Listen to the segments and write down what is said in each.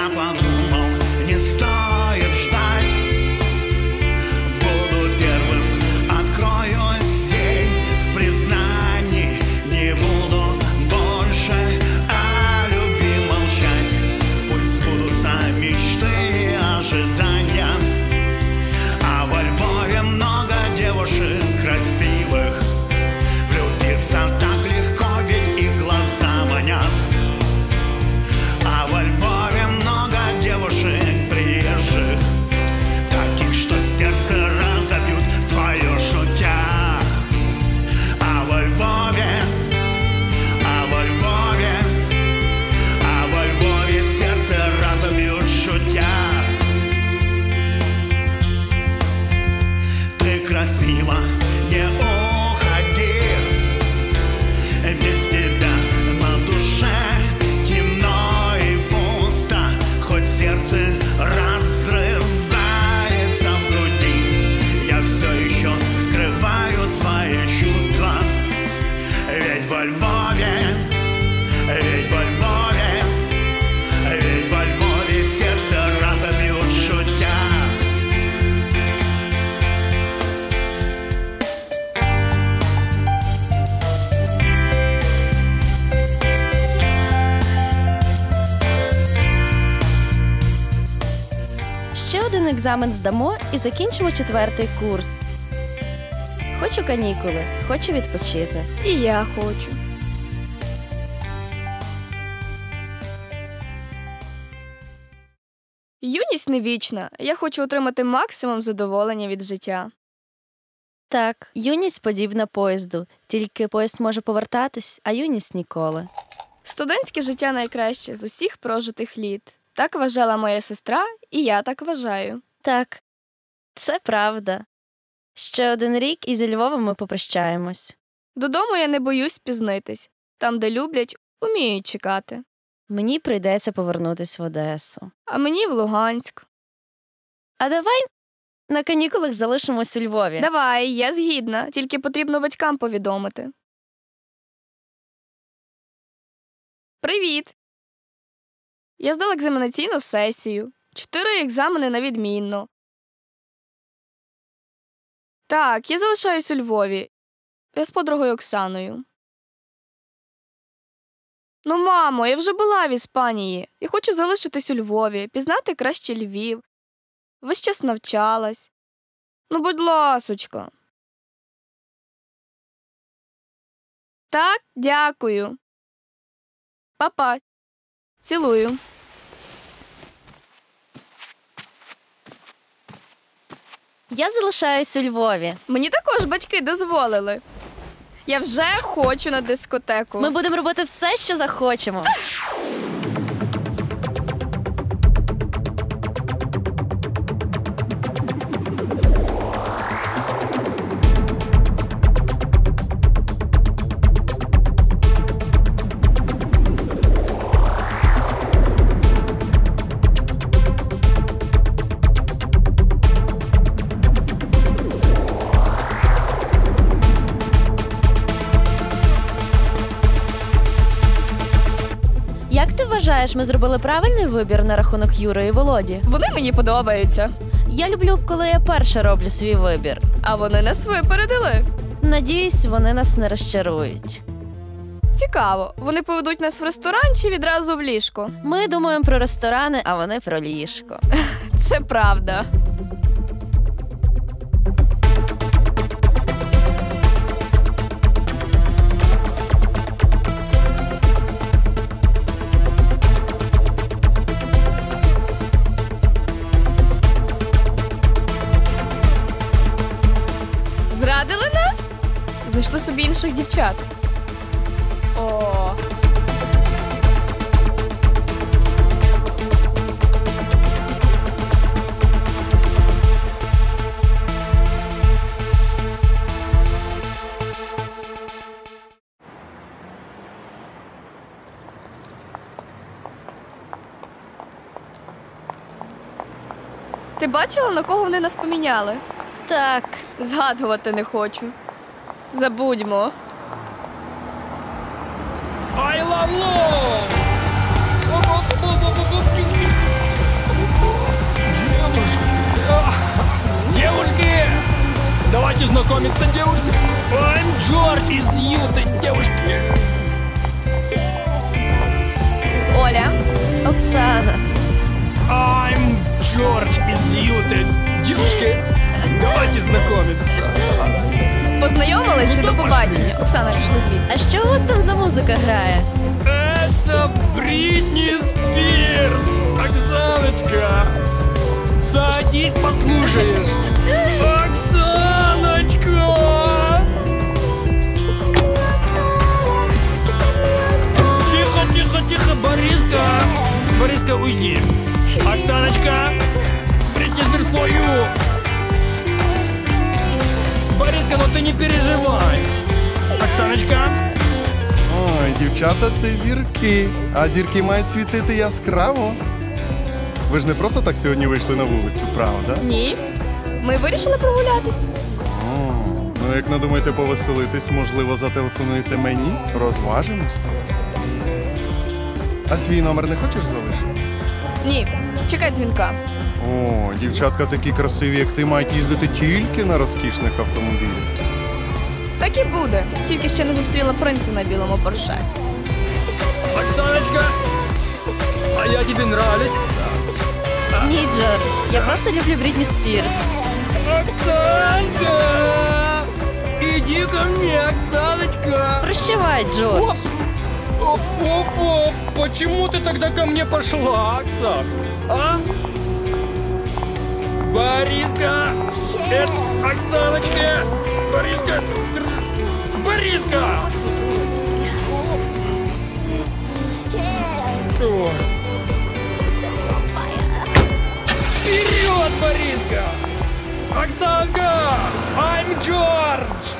Я подумал, не стоит ждать. Буду первым, открою сеть. В признании не буду больше о любви молчать. Пусть сбудутся мечты и ожидания. А во Львове много девушек красивых. Влюбиться так легко, ведь их глаза манят. А во Львове много девушек приезжих, таких, что сердце разобьют твое шутя. А во Львове, а во Львове, а во Львове сердце разобьют шутя. Ты красива, не уходи, без тебя на душе темно и пусто, хоть сердце разрывается в груди. Я все еще скрываю свои чувства, ведь во Львове, ведь во Львове, ведь во Львове сердце разобьют шутя. Ще один екзамен здамо і закінчимо 4-й курс. Хочу канікули, хочу відпочити. І я хочу. Юність не вічна. Я хочу отримати максимум задоволення від життя. Так, юність подібна поїзду, тільки поїзд може повертатись, а юність ніколи. Студентське життя найкраще з усіх прожитих літ. Так вважала моя сестра, і я так вважаю. Так, це правда. Ще 1 рік і зі Львовом ми попрощаємось. Додому я не боюсь спізнитись. Там, де люблять, уміють чекати. Мені прийдеться повернутись в Одесу. А мені в Луганськ. А давай на канікулах залишимось у Львові. Давай, я згідна. Тільки потрібно батькам повідомити. Привіт! Я здала екзаменаційну сесію. 4 екзамени на відмінно. Так, я залишаюсь у Львові. Я з подругою Оксаною. Ну, мамо, я вже була в Іспанії. Я хочу залишитись у Львові, пізнати краще Львів. Весь час навчалась. Ну, будь ласочка. Так, дякую. Па-па. Цілую. Я залишаюсь у Львові. Мені також батьки дозволили. Я вже хочу на дискотеку. Ми будемо робити все, що захочемо. Як ти вважаєш, ми зробили правильний вибір на рахунок Юри і Володі? Вони мені подобаються. Я люблю, коли я перша роблю свій вибір. А вони нас випередили. Надіюсь, вони нас не розчарують. Цікаво, вони поведуть нас в ресторан чи відразу в ліжко? Ми думаємо про ресторани, а вони про ліжко. Це правда. Зрадили нас? Знайшли собі інших дівчат. О. Ти бачила, на кого вони нас поміняли? Так. Згадувати не хочу. Забудьмо. I love love! знакомиться, девушки. I'm Джордж из Юты, девушки. Оля, Оксана. I'm Джордж из Юты, девушки. Давайте знакомиться. познайомились і до побачення. Оксана, пішли звідси. А що у вас там за музика грає? Это Бритни Спирс, Оксаночка. Садись, послушаешь. Оксаночка. Тихо, тихо, тихо, Бориска. Бориска, уйди. Оксаночка, Бритни Спирс for you. Бориска, ну ты не переживай. Оксаночка. Ой, дівчата, це зірки. А зірки мають світити яскраво. Ви ж не просто так сьогодні вийшли на вулицю, правда? Ні. Ми вирішили прогулятись. О, ну як надумаєте повеселитись, можливо, зателефонуєте мені, розважимось. А свій номер не хочеш залишити? Ні. Чекай дзвінка. О, дівчатка такі красиві, як ти, мають їздити тільки на розкішних автомобілях. Так і буде. Тільки ще не зустріла принца на білому порше. Оксаночка, а я тебе нравлюсь, Оксана. Ні, Джордж, я просто люблю Брітні Спірс. Оксанка, иди ко мне, Оксаночка. Прощавай, Джордж. Оп, почему ты тогда ко мне пошла, Оксан? А? Бориска, это Оксаночка. Бориска, Бориска. Ой. Вперед, Бориска! Оксанка! I'm George!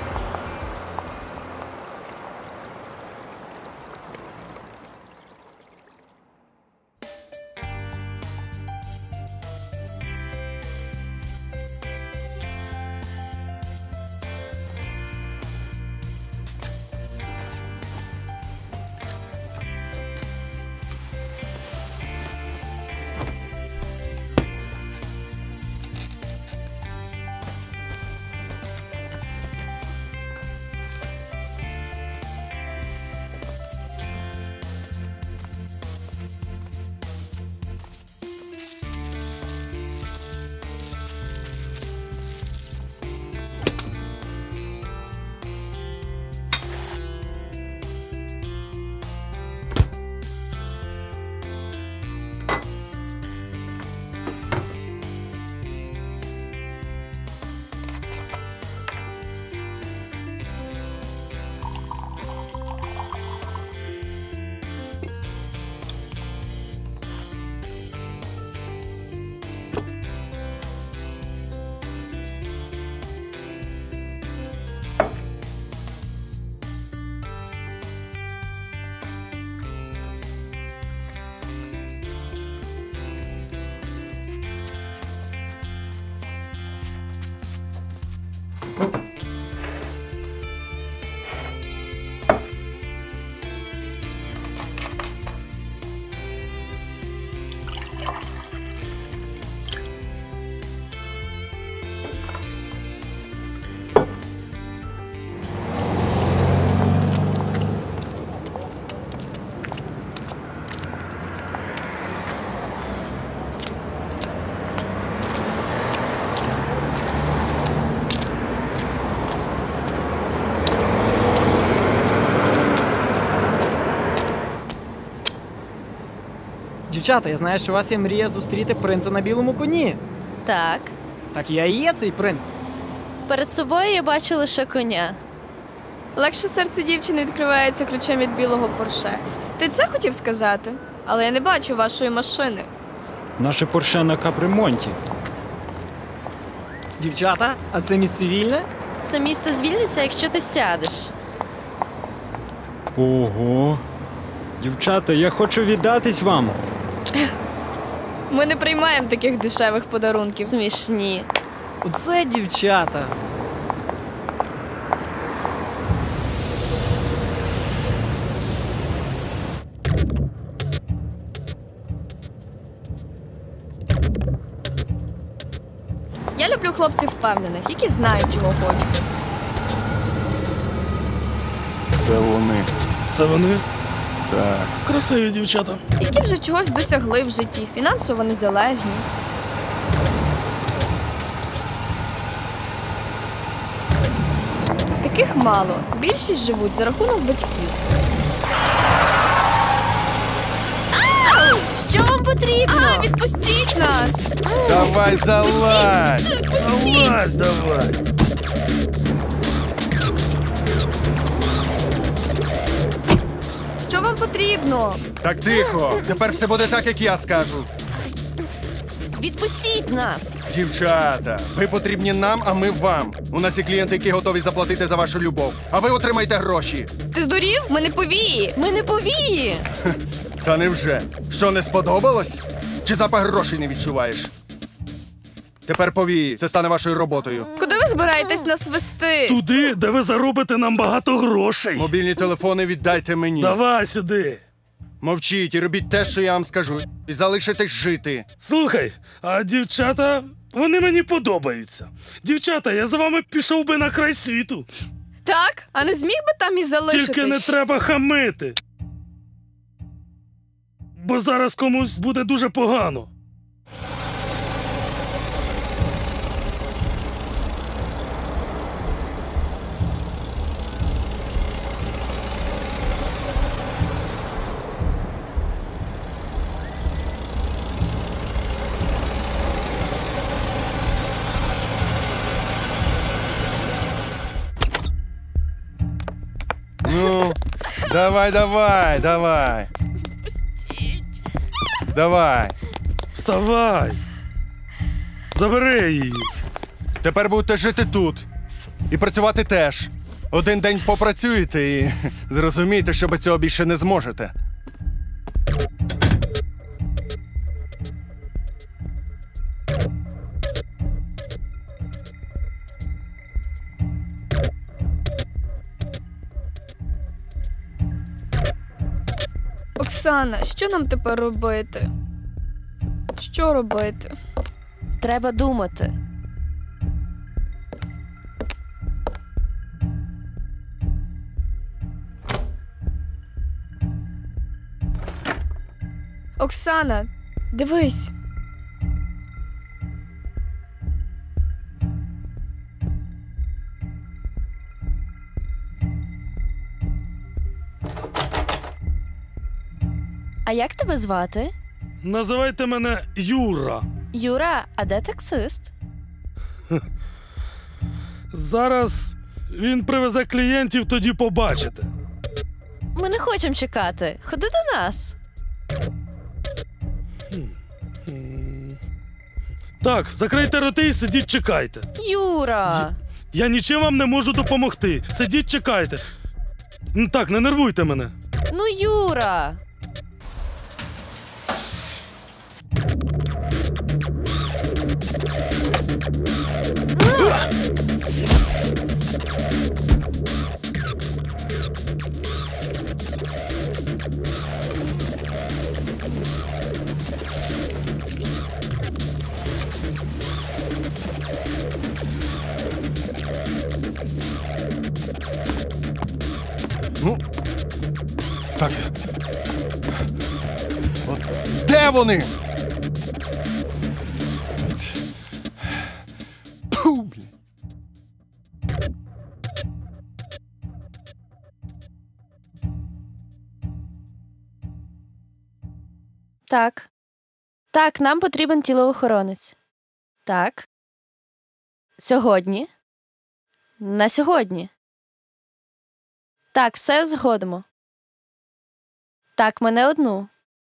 Дівчата, я знаю, що у вас є мрія зустріти принца на білому коні. Так. Так я і є цей принц. Перед собою я бачу лише коня. Легше серце дівчини відкривається ключем від білого порше. Ти це хотів сказати? Але я не бачу вашої машини. Наше Порше на капремонті. Дівчата, а це місце вільне? Це місце звільниться, якщо ти сядеш. Ого. Дівчата, я хочу віддатись вам. Ми не приймаємо таких дешевих подарунків. Смішні. Оце дівчата. Я Я люблю хлопців впевнених, які знають, чого хочуть. Це вони. Це вони? Так. Красиві дівчата. Які вже чогось досягли в житті, фінансово незалежні. Таких мало. Більшість живуть за рахунок батьків. Що вам потрібно? Відпустіть нас! Давай залазь! Залазь давай. Що вам потрібно? Так тихо! Тепер все буде так, як я скажу. Відпустіть нас! Дівчата, ви потрібні нам, а ми вам. У нас є клієнти, які готові заплатити за вашу любов. А ви отримаєте гроші. Ти здурів? Ми не повії! Ми не повії! Та невже? Що, не сподобалось? Чи запах грошей не відчуваєш? Тепер повії, це стане вашою роботою. Куди ви збираєтесь нас вести? Туди, де ви заробите нам багато грошей. Мобільні телефони віддайте мені. Давай сюди. Мовчіть і робіть те, що я вам скажу. І залишитесь жити. Слухай, а дівчата, вони мені подобаються. Дівчата, я за вами пішов би на край світу. Так? А не зміг би там і залишитись? Тільки не треба хамити. Бо зараз комусь буде дуже погано. Ну, давай. Давай. Вставай. Забери її. Тепер будете жити тут. І працювати теж. Один день попрацюєте і зрозумієте, що без цього більше не зможете. Оксана, що нам тепер робити? Що робити? Треба думати. Оксана, дивись. А як тебе звати? Називайте мене Юра. Юра, а де таксист? Зараз він привезе клієнтів, тоді побачите. Ми не хочемо чекати. Ходи до нас. Так, закрийте роти і сидіть, чекайте. Юра! Я нічим вам не можу допомогти. Сидіть, чекайте. Так, не нервуйте мене. Ну, Юра! Ну, так. От де вони? Пу, блін. Так. Так, нам потрібен тілоохоронець. Так. Сьогодні. На сьогодні. Так, все згодимо. Так, мене одну.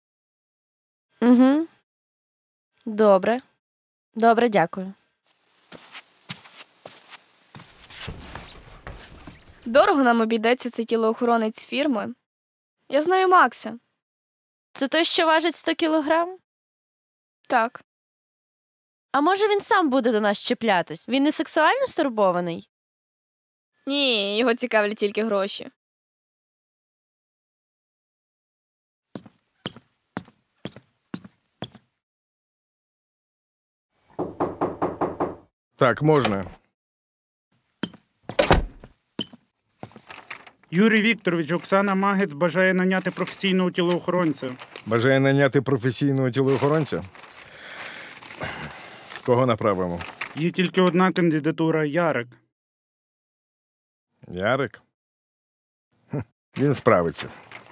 Угу. Добре. Добре, дякую. Дорого нам обійдеться цей тілоохоронець фірми. Я знаю Макса. Це той, що важить 100 кілограм? Так. А може він сам буде до нас чіплятись? Він не сексуально стурбований? Ні, його цікавлять тільки гроші. Так, можна. Юрій Вікторович, Оксана Магець бажає наняти професійного тілоохоронця. Бажає наняти професійного тілоохоронця? Кого направимо? Є тільки одна кандидатура – Ярик. Ярик? Він справиться.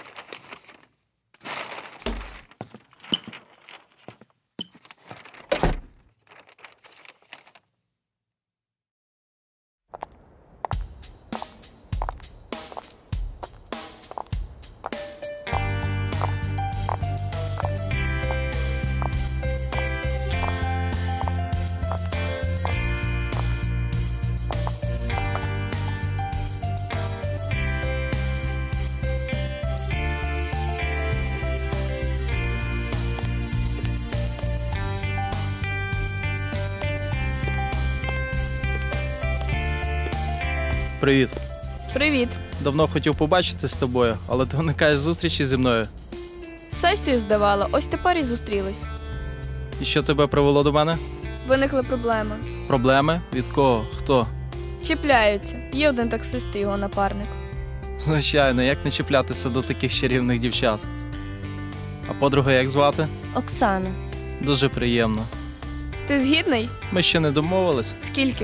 Привіт. Привіт. Давно хотів побачити з тобою, але ти уникаєш зустрічі зі мною. Сесію здавала, ось тепер і зустрілись. І що тебе привело до мене? Виникли проблеми. Проблеми? Від кого? Хто? Чіпляються. Є один таксист і його напарник. Звичайно, як не чіплятися до таких чарівних дівчат. А подруга як звати? Оксана. Дуже приємно. Ти згідний? Ми ще не домовились. Скільки?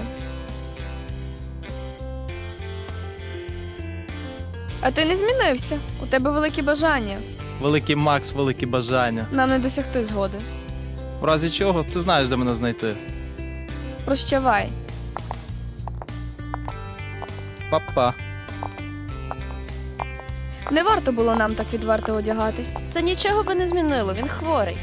А ти не змінився. У тебе великі бажання. Великий Макс, великі бажання. Нам не досягти згоди. В разі чого, ти знаєш, де мене знайти. Прощавай. Па-па. Не варто було нам так відверто одягатись. Це нічого би не змінило, він хворий.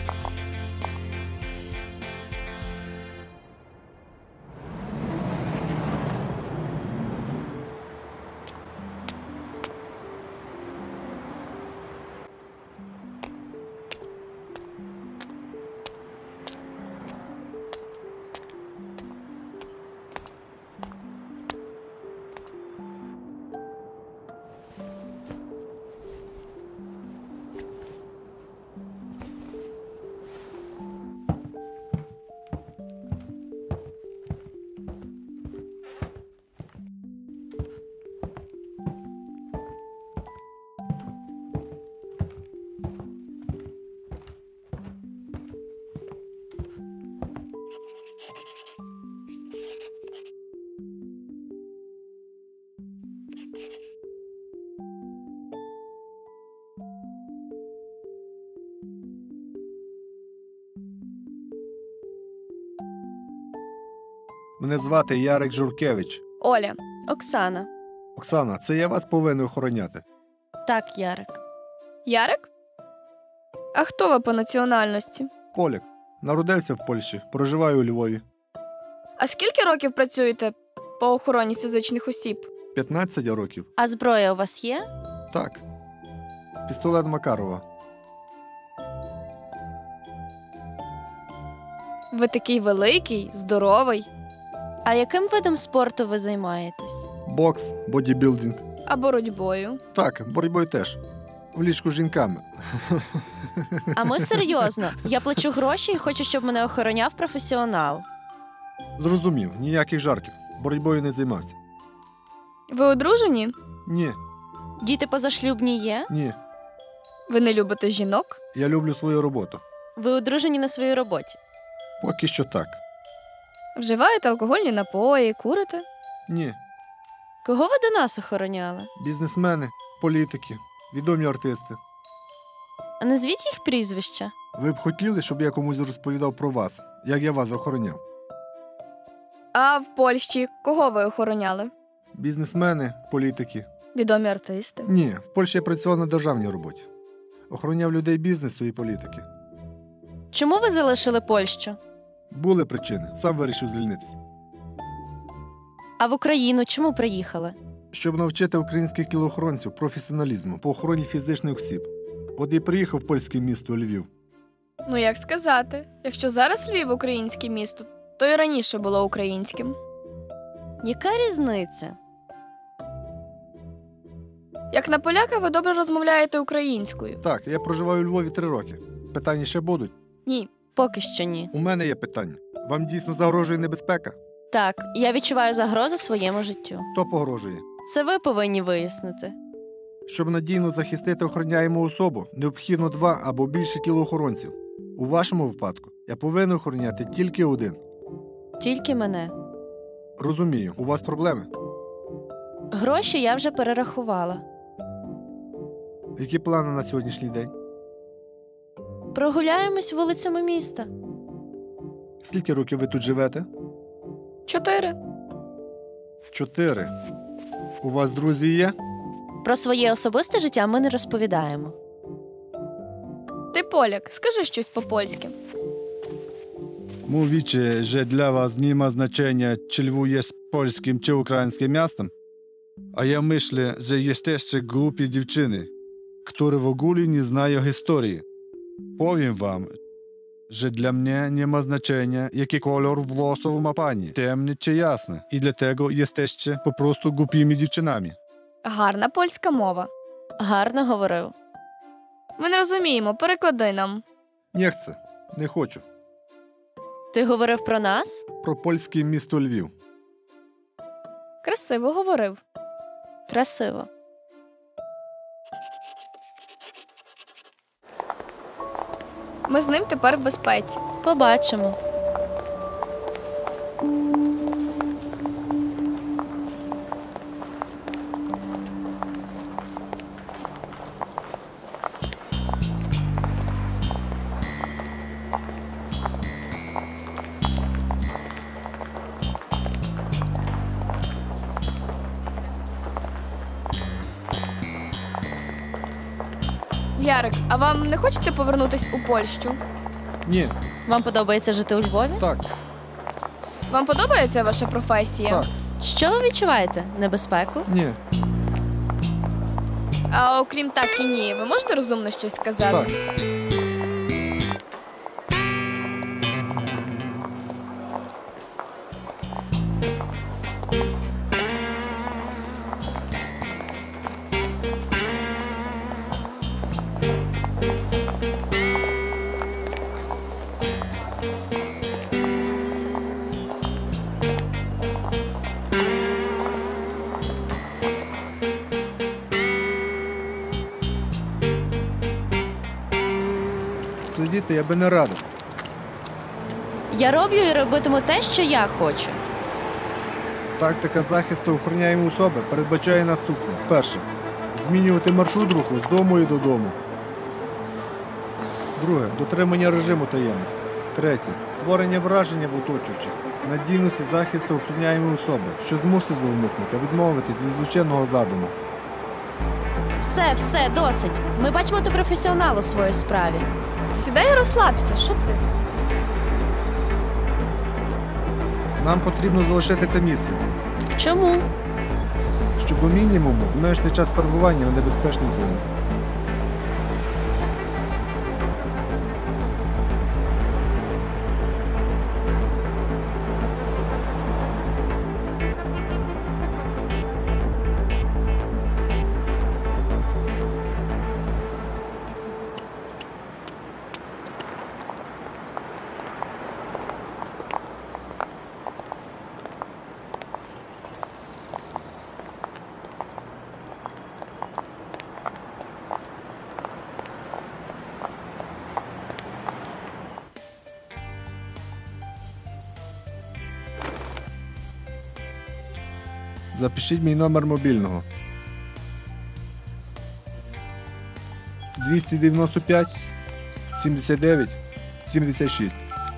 Мене звати Ярик Журкевич. Оля. Оксана. Оксана, це я вас повинен охороняти. Так, Ярик. Ярик? А хто ви по національності? Поляк. Народився в Польщі, проживаю у Львові. А скільки років працюєте по охороні фізичних осіб? 15 років. А зброя у вас є? Так. Пістолет Макарова. Ви такий великий, здоровий. А яким видом спорту ви займаєтесь? Бокс, бодібілдинг. А боротьбою? Так, боротьбою теж. В ліжку з жінками. А ми серйозно. Я плачу гроші і хочу, щоб мене охороняв професіонал. Зрозумів, ніяких жартів. Боротьбою не займався. Ви одружені? Ні, Діти позашлюбні є? ні. Ви не любите жінок? Я люблю свою роботу. Ви одружені на своїй роботі? Поки що так. Вживаєте алкогольні напої, курите? Ні. Кого ви до нас охороняли? Бізнесмени, політики, відомі артисти. А назвіть їх прізвища. Ви б хотіли, щоб я комусь розповідав про вас, як я вас охороняв? А в Польщі кого ви охороняли? Бізнесмени, політики. Відомі артисти? Ні, в Польщі я працював на державній роботі. Охороняв людей бізнесу і політики. Чому ви залишили Польщу? Були причини, сам вирішив звільнитися. А в Україну чому приїхали? Щоб навчити українських тілоохоронців професіоналізму по охороні фізичних осіб. От і приїхав в польське місто Львів. Ну як сказати, якщо зараз Львів українське місто, то і раніше було українським. Яка різниця? Як на поляка ви добре розмовляєте українською? Так, я проживаю у Львові 3 роки. Питання ще будуть? Ні. Поки що ні. У мене є питання. Вам дійсно загрожує небезпека? Так, я відчуваю загрозу своєму життю. Хто погрожує? Це ви повинні вияснити. Щоб надійно захистити охороняєму особу, необхідно 2 або більше тілоохоронців. У вашому випадку я повинен охороняти тільки 1. Тільки мене. Розумію, у вас проблеми. Гроші я вже перерахувала. Які плани на сьогоднішній день? Прогуляємось вулицями міста. Скільки років ви тут живете? 4. 4. У вас друзі є? Про своє особисте життя ми не розповідаємо. Ти поляк, скажи щось по-польськи. Mówicie, że dla was nie ma znaczenia, czy Lwów jest polskim czy ukraińskim miastem? A ja myślę, że jesteście głupie dziewczyny, które w ogóle nie znają historii. Powiem wam, że dla mnie nie ma znaczenia, jaki kolor włosów ma pani, темny czy jasny. I dlatego jesteście po prostu głupimi dziewczynami. Гарна польська мова. Гарно говорив. Ми не розуміємо, переклади нам. Не chcę. Не хочу. Ти говорив про нас? Про польське місто Львів. Красиво говорив. Красиво. Ми з ним тепер в безпеці. Побачимо. Ярик, а вам не хочеться повернутись у Польщу? Ні. Вам подобається жити у Львові? Так. Вам подобається ваша професія? Так. Що ви відчуваєте? Небезпеку? Ні. А окрім так і ні, ви можете розумно щось сказати? Так. Сидіти я би не радив. Я роблю і робитиму те, що я хочу. Тактика захисту охороняємої особи передбачає наступне. Перше. Змінювати маршрут руху з дому і додому. Друге. Дотримання режиму таємності. Третє. Створення враження в оточуючих. Надійності захисту охороняємої особи, що змусить зловмисника відмовитись від злочинного задуму. Все, досить. Ми бачимо, ти професіонал у своїй справі. Сідай і розслабся, що ти? Нам потрібно залишити це місце, Чому? щоб у мінімуму зменшити час перебування в небезпечній зоні. Запишіть мій номер мобільного. 295 79 76.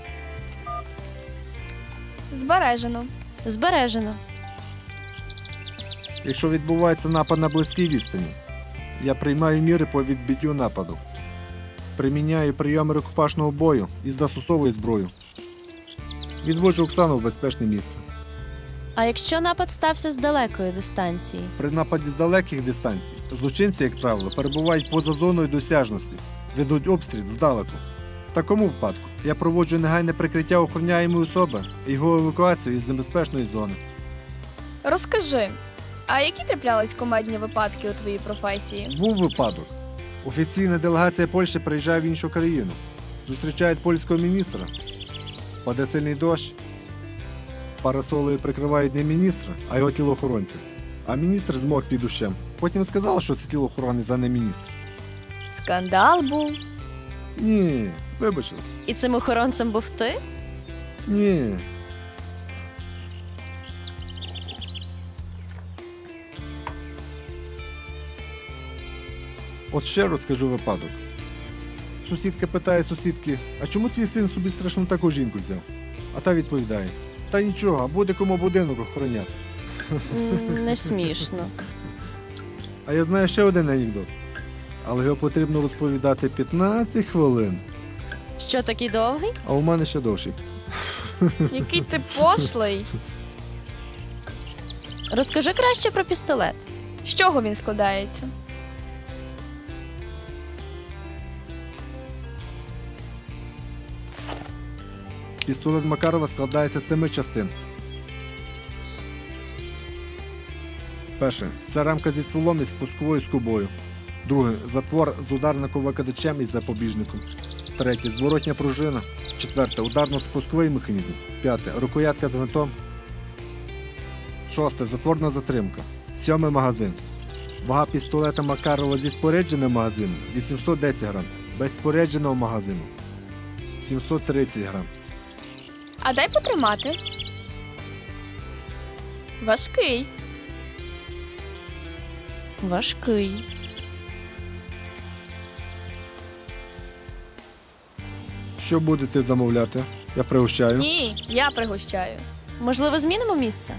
Збережено. Збережено. Якщо відбувається напад на близькій відстані, я приймаю міри по відбиттю нападу. Приміняю прийоми рукопашного бою і застосовую зброю. Відводжу Оксану в безпечне місце. А якщо напад стався з далекої дистанції? При нападі з далеких дистанцій злочинці, як правило, перебувають поза зоною досяжності, ведуть обстріл здалеку. В такому випадку я проводжу негайне прикриття охороняємої особи і його евакуацію із небезпечної зони. Розкажи, а які траплялись кумедні випадки у твоїй професії? Був випадок. Офіційна делегація Польщі приїжджає в іншу країну. Зустрічають польського міністра. Паде сильний дощ. Парасолею прикривають не міністра, а його тілоохоронців. А міністр змог під дощем. Потім сказав, що це тілоохоронець, а не міністр. Скандал був. Ні, вибачилась. І цим охоронцем був ти? Ні. От ще розкажу випадок. Сусідка питає сусідки, а чому твій син собі страшну таку жінку взяв? А та відповідає, та нічого, буде кому будинок охороняти. Не смішно. А я знаю ще один анекдот. Але його потрібно розповідати 15 хвилин. Що, такий довгий? А у мене ще довший. Який ти пошлий. Розкажи краще про пістолет. З чого він складається? Пістолет Макарова складається з 7 частин. Перше. Це рамка зі стволом із спусковою скобою. Друге. Затвор з ударником-викидачем із запобіжником. Третє. Зворотня пружина. Четверте. Ударно-спусковий механізм. П'яте. Рукоятка з гвинтом. Шосте. Затворна затримка. Сьомий магазин. Вага пістолета Макарова зі спорядженим магазином 810 грам. Без спорядженого магазину 730 грам. А дай потримати. Важкий. Важкий. Що будете замовляти? Я пригощаю. Ні, я пригощаю. Можливо, змінимо місце?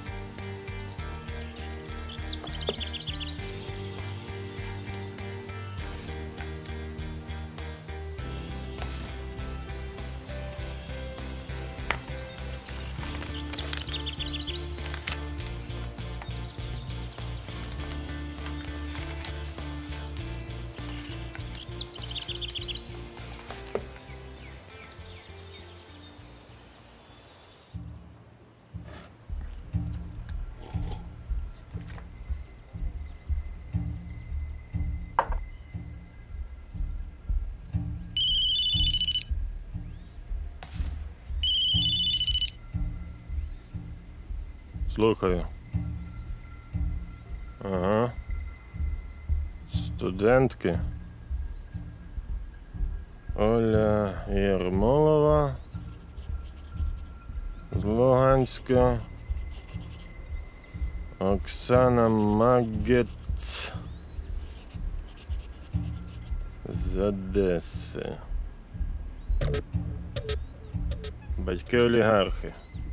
Слухаю. Ага. Студентки. Оля Єрмолова. З Луганська. Оксана Магець. З Одеси. Батьки олігархи.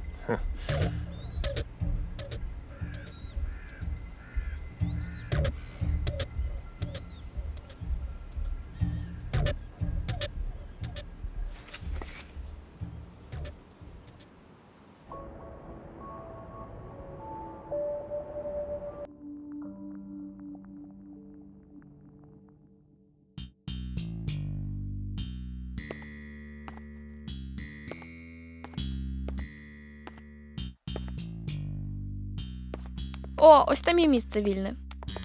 О, ось там є місце вільне.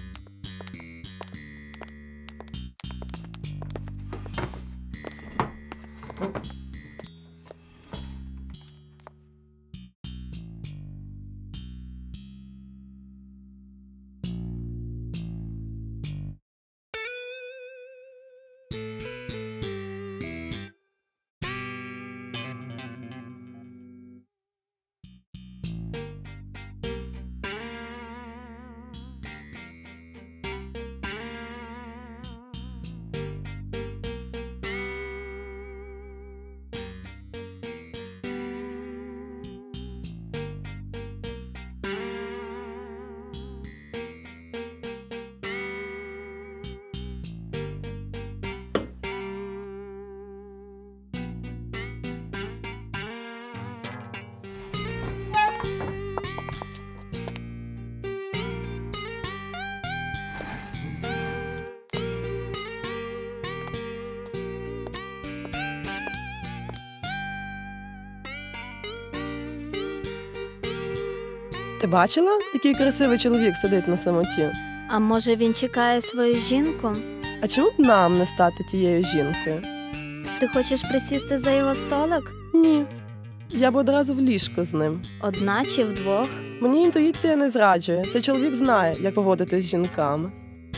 Ти бачила, який красивий чоловік сидить на самоті? А може він чекає свою жінку? А чому б нам не стати тією жінкою? Ти хочеш присісти за його столик? Ні. Я б одразу в ліжко з ним. Одна чи вдвох? Мені інтуїція не зраджує. Цей чоловік знає, як поводитись з жінками.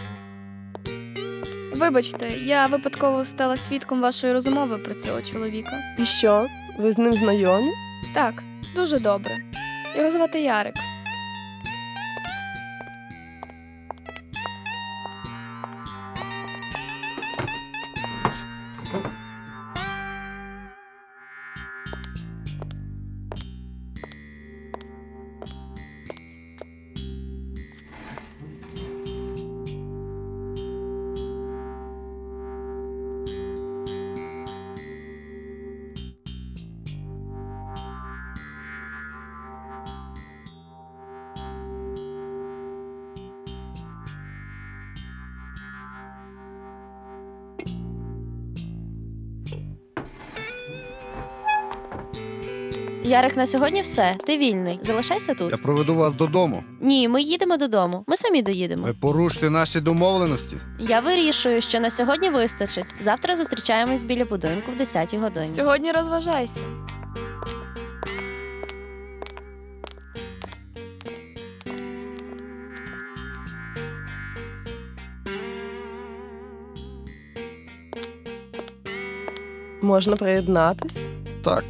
Вибачте, я випадково стала свідком вашої розмови про цього чоловіка. І що? Ви з ним знайомі? Так, дуже добре. Його звати Ярик. Ярик, на сьогодні все. Ти вільний. Залишайся тут. Я проведу вас додому. Ні, ми їдемо додому. Ми самі доїдемо. Ви порушите наші домовленості. Я вирішую, що на сьогодні вистачить. Завтра зустрічаємось біля будинку в 10-й годині. Сьогодні розважайся. Можна приєднатись? Так.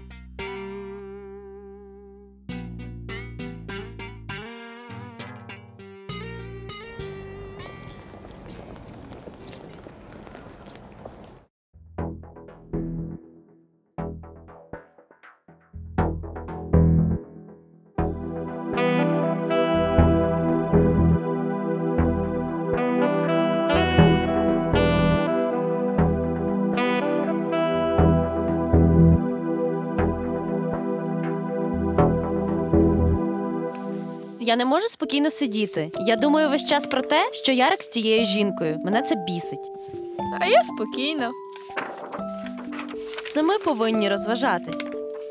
Я не можу спокійно сидіти. Я думаю весь час про те, що Ярик з тією жінкою. Мене це бісить. А я спокійно. Це ми повинні розважатись.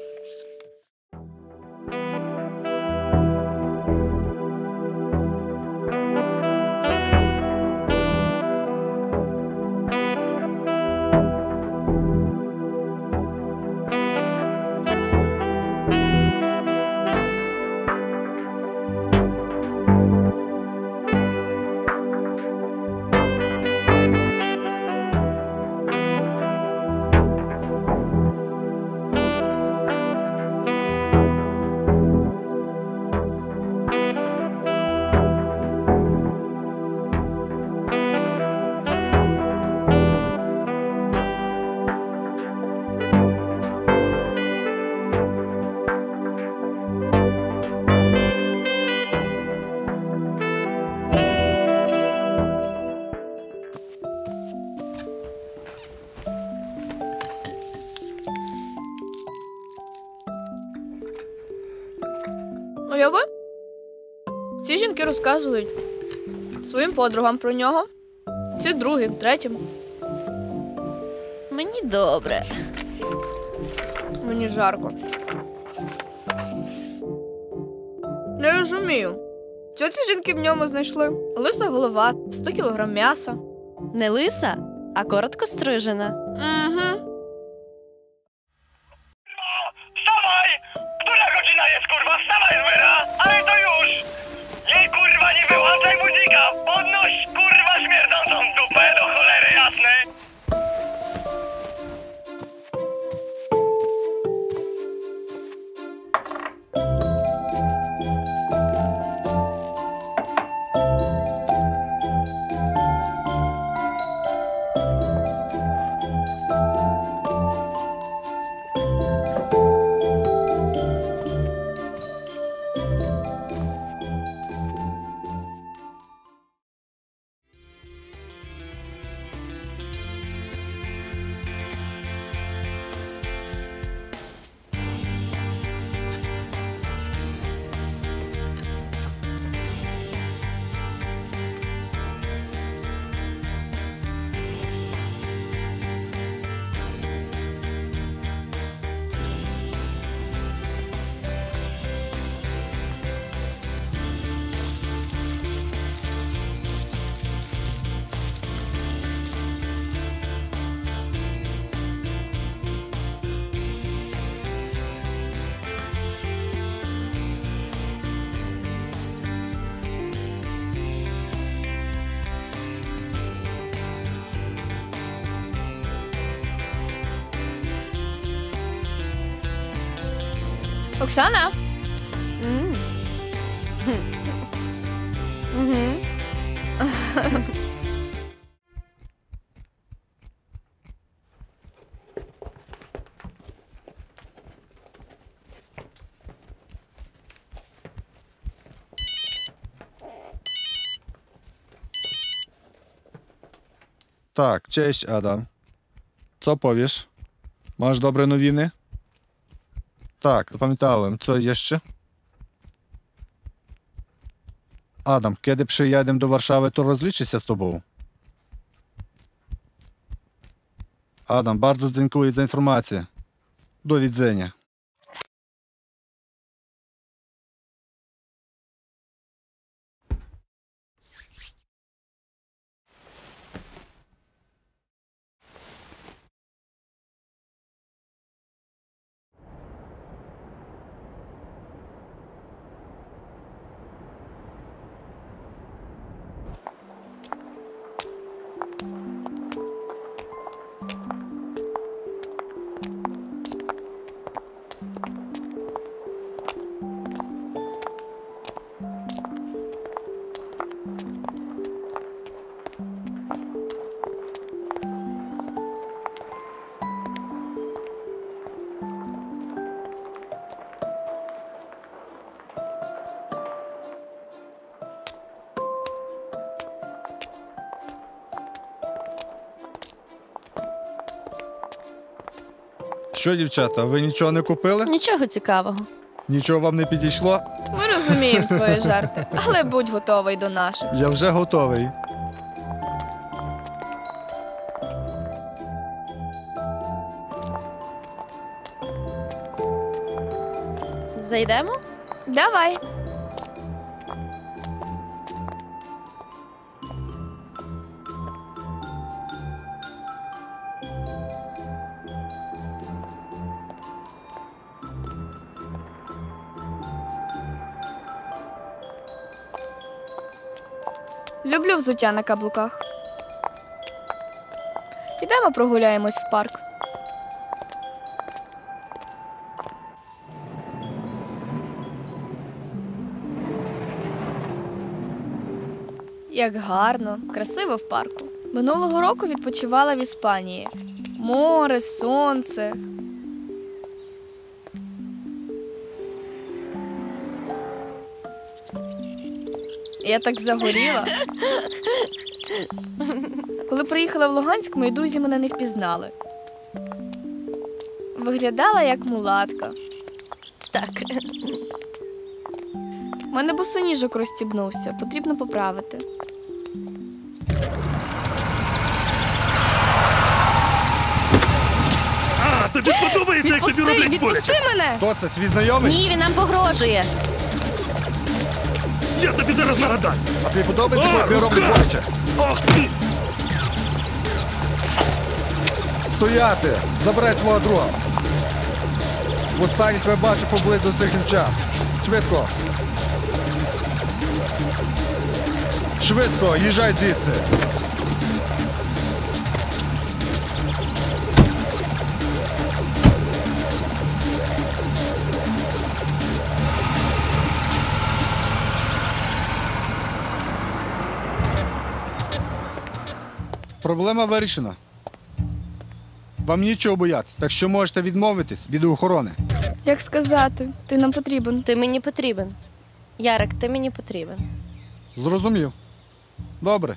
Уяви? Ці жінки розказують своїм подругам про нього. Ці другим, третім. Мені добре. Мені жарко. Не розумію. Що ці жінки в ньому знайшли? Лиса голова, 100 кілограм м'яса. Не лиса, а коротко стрижена. Угу. Wstawaj! Która godzina jest, kurwa? Wstawaj, zbyra! Ale to już! Jej, kurwa, nie wyłączaj budzika! Podnoś, kurwa, śmierdzącą dupę do cholery jasnej! Оксана? Tak, cześć Adam. Co powiesz? Masz dobre nowiny? Tak, zapamiętałem. Co jeszcze? Adam, kiedy przyjadę do Warszawy, to rozliczę się z tobą. Adam, bardzo dziękuję za informację. Do widzenia. Що, дівчата, ви нічого не купили? Нічого цікавого. Нічого вам не підійшло? Ми розуміємо твої жарти, але будь готовий до наших. Я вже готовий. Зайдемо? Давай. Люблю взуття на каблуках. Підемо прогуляємось в парк. Як гарно, красиво в парку. Минулого року відпочивала в Іспанії. Море, сонце. Я так загоріла. Коли приїхала в Луганськ, мої друзі мене не впізнали. Виглядала як мулатка. Так. У мене босоніжок розстібнувся, потрібно поправити. А, тобі подобається, як тобі роблять боляче? Відпусти мене! Хто це, твій знайомий? Ні, він нам погрожує. Я тобі зараз нагадаю. А тобі подобається, коли тобі роблять боляче? Ах ти! Стояти! Забирай свого друга! Востаннє тебе бачу поблизу цих дівчат. Швидко! Швидко, їжджай звідси! Проблема вирішена. Вам нічого боятися, так що можете відмовитись від охорони. Як сказати? Ти нам потрібен. Ти мені потрібен. Ярик, ти мені потрібен. Зрозумів. Добре.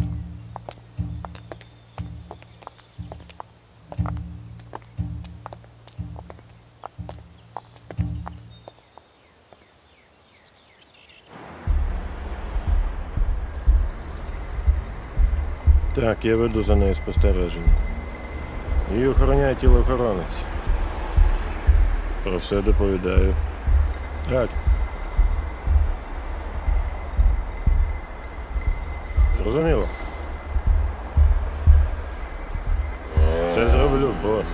Так, я веду за нею спостереження. Її охороняє тілоохоронець. Про все доповідаю. Так. Зрозуміло. Це зроблю, бос.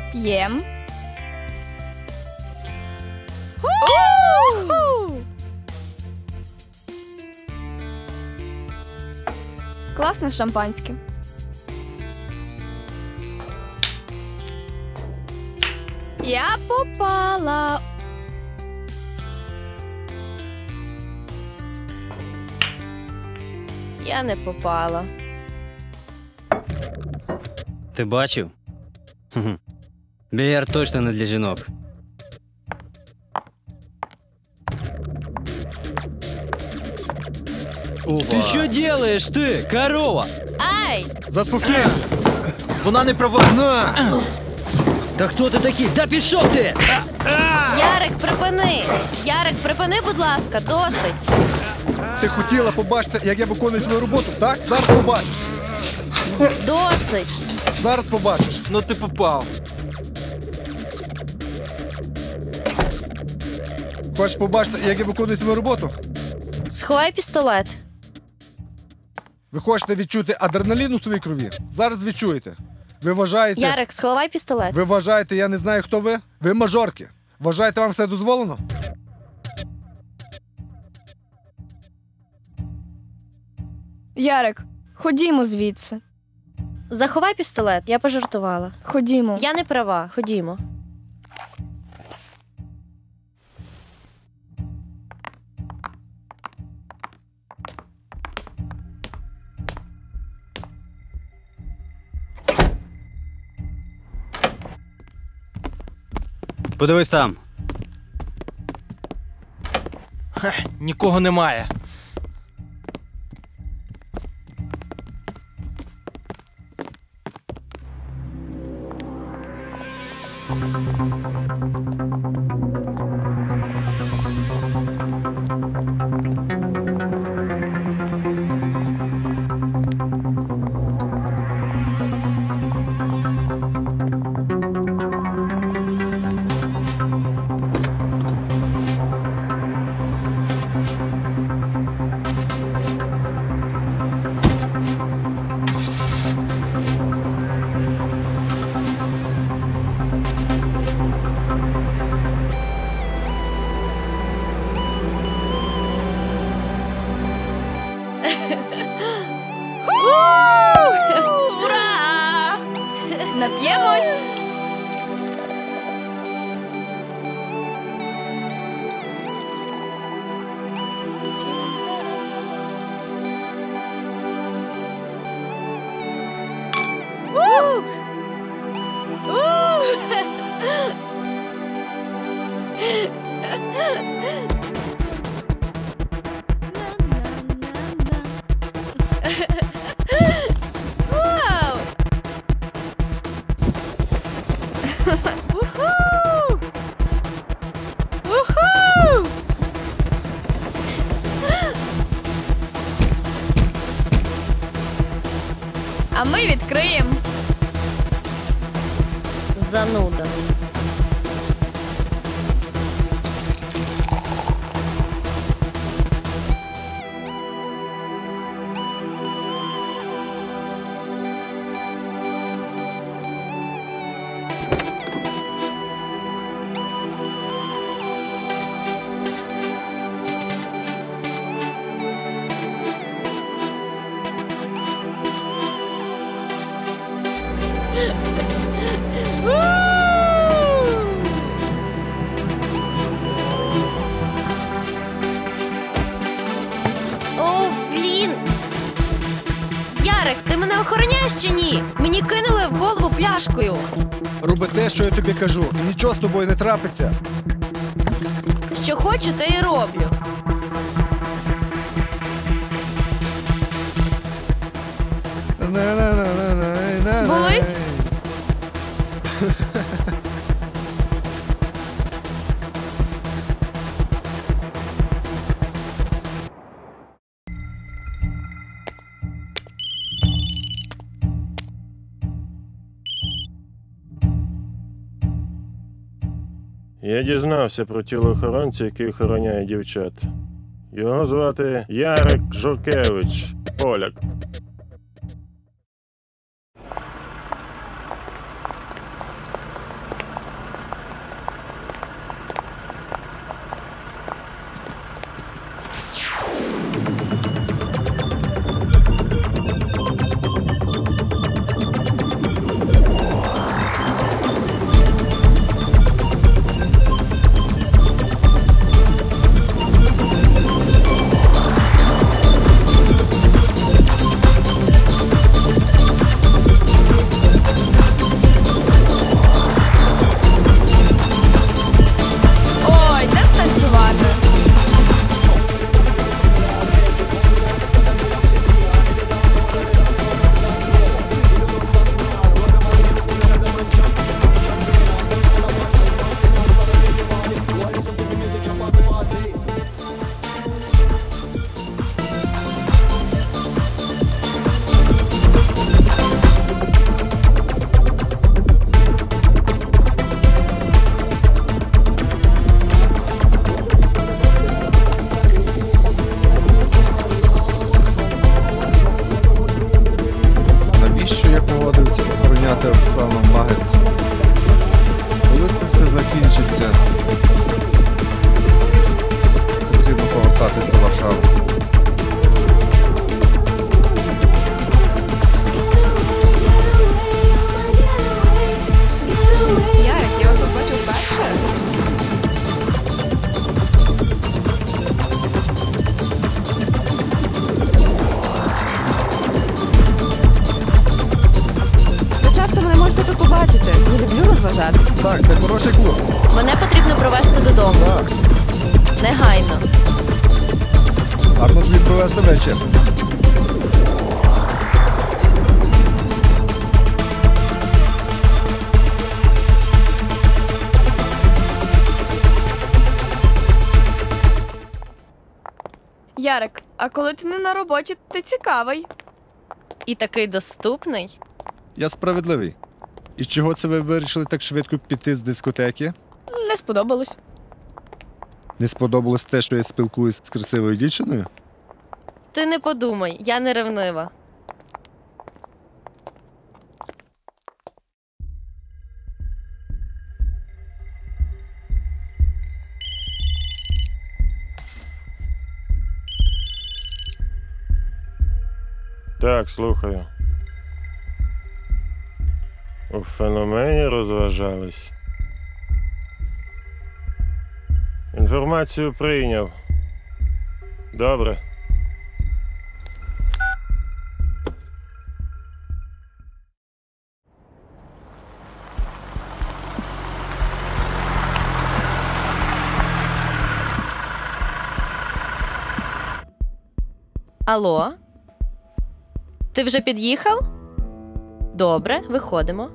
П'єм. Класне шампанське. Я попала. Я не попала. Ти бачив? Більярд точно не для жінок. Ти що делаєш, ти, корова? Ай! Заспокійся! Вона не права. На! Та хто ти такий? Та пішов ти! Ярик, припини! Ярик, припини, будь ласка, досить! Ти хотіла побачити, як я виконую свою роботу, так? Зараз побачиш. Досить! Зараз побачиш. Ну ти попав. Хочеш побачити, як я виконую свою роботу? Сховай пістолет. Ви хочете відчути адреналін у своїй крові? Зараз відчуєте. Ви вважаєте... Ярик, сховай пістолет. Ви вважаєте, я не знаю, хто ви? Ви мажорки. Вважаєте, вам все дозволено? Ярик, ходімо звідси. Заховай пістолет, я пожартувала. Ходімо. Я не права, ходімо. Подивись там. Нікого немає. Ура! Нап'ємось! Вау! Уху! Уху! А ми відкриємо. Зануда. О, блін! Ярик, ти мене охороняєш чи ні? Мені кинули в голову пляшкою. Роби те, що я тобі кажу, і нічого з тобою не трапиться. Що хочу, те і роблю. Болить? Я дізнався про тілоохоронця, який охороняє дівчат. Його звати Ярик Журкевич, поляк. Магець. Коли це все закінчиться, потрібно повертатись до Варшави. Ярик, я вас тут бачу вперше. Ви часто мене можете тут побачити. Я люблю розважатися. Так, це хороший клуб. Мене потрібно провести додому. Так. Негайно. Гарно тобі провести вечір. Ярик, а коли ти не на роботі, ти цікавий. І такий доступний. Я справедливий. І з чого це ви вирішили так швидко піти з дискотеки? Не сподобалось. Не сподобалось те, що я спілкуюсь з красивою дівчиною? Ти не подумай, я не ревнива. Так, слухаю. У феномені розважались. Інформацію прийняв. Добре. Алло? Ти вже під'їхав? Добре, виходимо.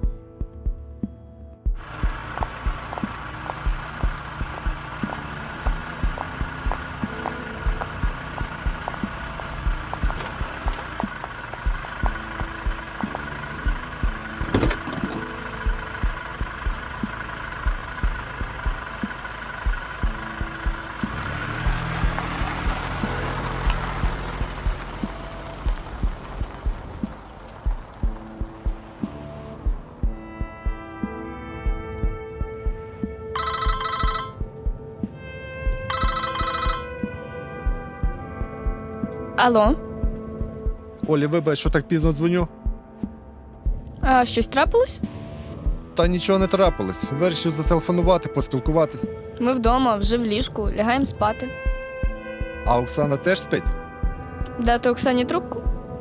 Алло? Оля, вибач, що так пізно дзвоню. А щось трапилось? Та нічого не трапилось. Вирішив зателефонувати, поспілкуватись. Ми вдома, вже в ліжку, лягаємо спати. А Оксана теж спить? Дати Оксані трубку?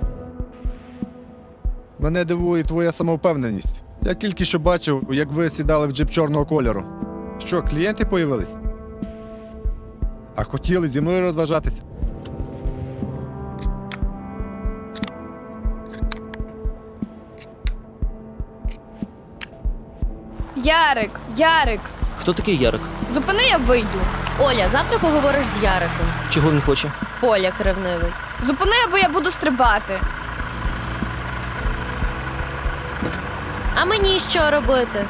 Мене дивує твоя самовпевненість. Я тільки що бачив, як ви сідали в джип чорного кольору. Що, клієнти появились? А хотіли зі мною розважатись? Ярик! Хто такий Ярик? Зупини, я вийду. Оля, завтра поговориш з Яриком. Чого він хоче? Поляк ревнивий. Зупини, або я буду стрибати. А мені що робити?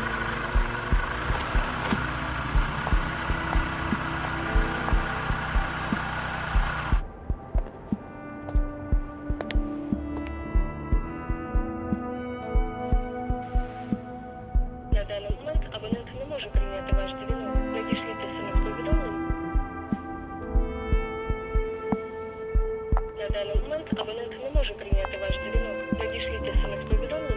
На даний момент абонент не може прийняти ваш дзвінок. Надішліть смс-повідомлення. На даний момент абонент не може прийняти ваш дзвінок. Надішліть смс-повідомлення.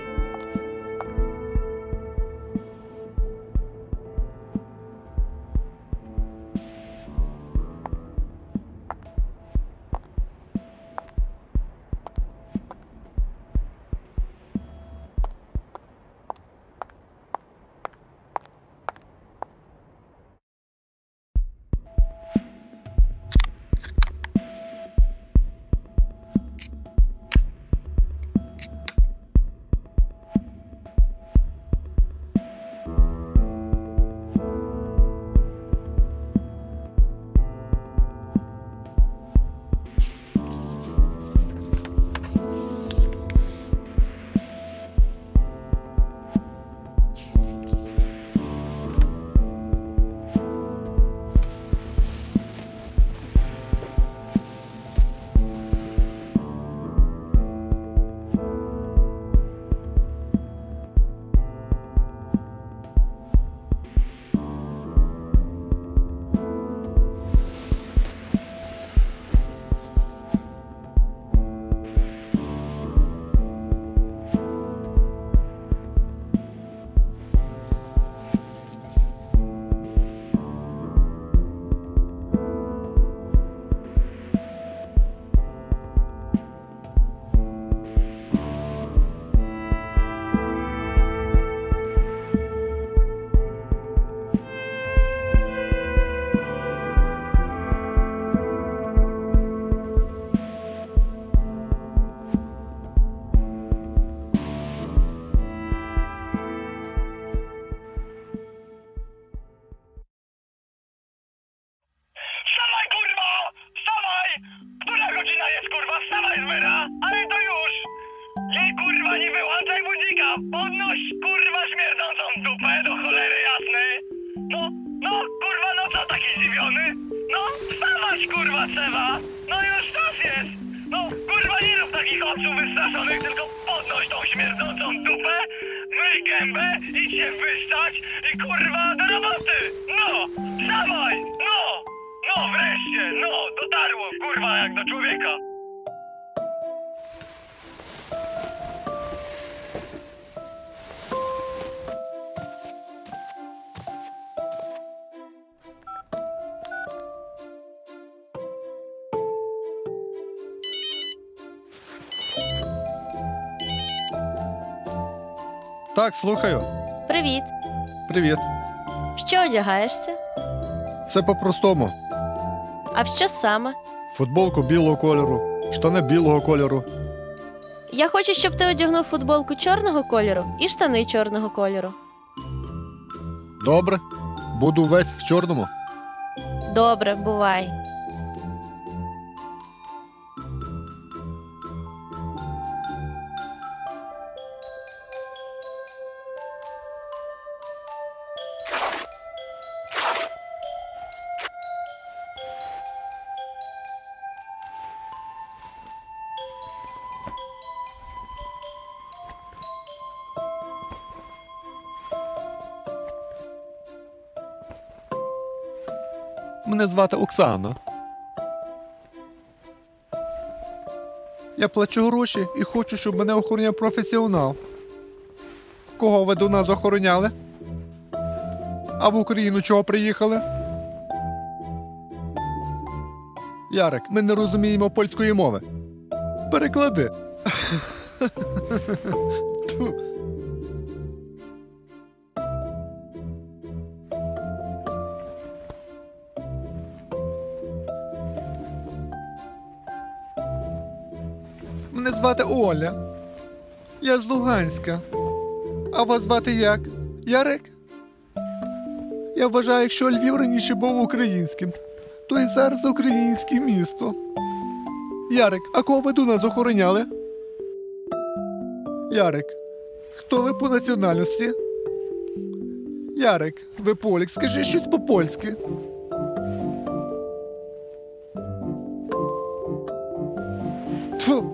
ale to już! Nie kurwa, nie wyłączaj budzika! Podnoś kurwa śmierdzącą dupę do cholery jasnej! No kurwa, no co taki zdziwiony? No wstawać kurwa trzeba! No już czas jest! No kurwa, nie rób takich oczu wystraszonych, tylko podnoś tą śmierdzącą dupę, myj gębę, idź się wyssać i kurwa do roboty! No! Wstawaj! No! No wreszcie! No! Dotarło kurwa jak do człowieka! Так, слухаю. Привіт. Привіт. В що одягаєшся? Все по-простому. А в що саме? Футболку білого кольору, штани білого кольору. Я хочу, щоб ти одягнув футболку чорного кольору і штани чорного кольору. Добре. Буду весь в чорному. Добре, бувай. Мене звати Оксана. Я плачу гроші і хочу, щоб мене охороняв професіонал. Кого ви до нас охороняли? А в Україну чого приїхали? Ярик, ми не розуміємо польської мови. Переклади. Тьфу. Мене звати Оля. Я з Луганська. А вас звати як? Ярик? Я вважаю, якщо Львів раніше був українським, то і зараз українське місто. Ярик, а кого ви до нас охороняли? Ярик, хто ви по національності? Ярик, ви полік, скажи щось по-польськи. Тьфу.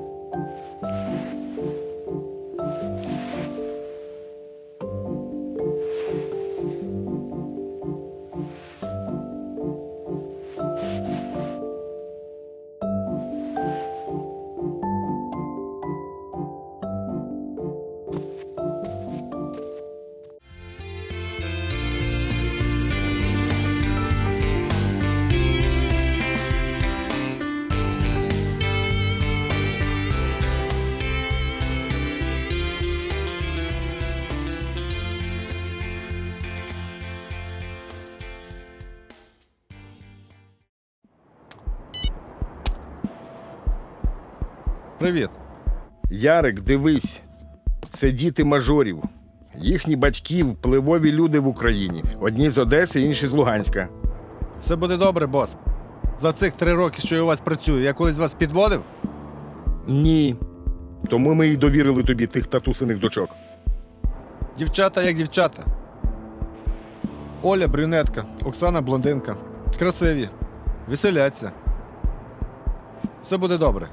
Привіт. Ярик, дивись. Це діти мажорів. Їхні батьки – впливові люди в Україні. Одні з Одеси, інші з Луганська. Все буде добре, бос. За цих 3 роки, що я у вас працюю, я колись вас підводив? Ні. Тому ми й довірили тобі тих татусиних дочок. Дівчата як дівчата. Оля брюнетка, Оксана блондинка. Красиві. Веселяться. Все буде добре.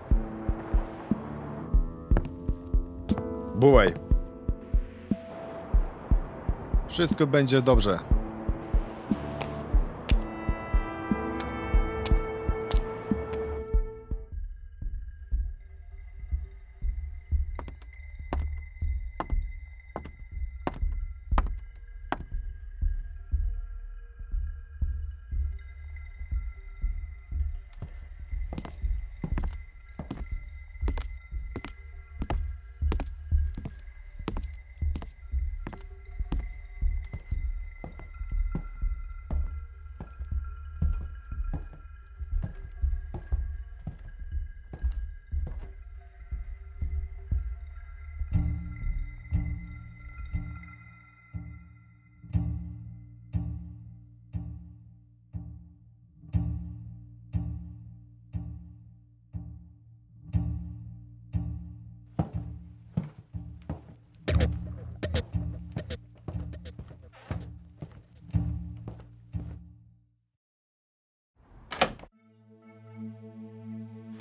Бувай. Wszystko będzie dobrze.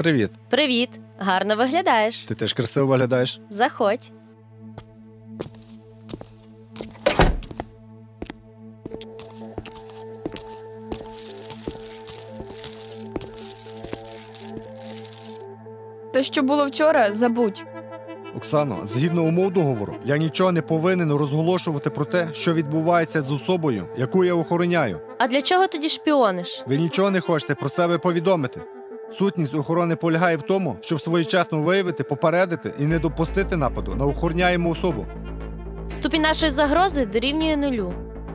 Привіт. Привіт. Гарно виглядаєш. Ти теж красиво виглядаєш. Заходь. Те, що було вчора, забудь. Оксано, згідно умов договору, я нічого не повинен розголошувати про те, що відбувається з особою, яку я охороняю. А для чого тоді шпіониш? Ви нічого не хочете про себе повідомити. Сутність охорони полягає в тому, щоб своєчасно виявити, попередити і не допустити нападу на охороняєму особу. Ступінь нашої загрози дорівнює 0.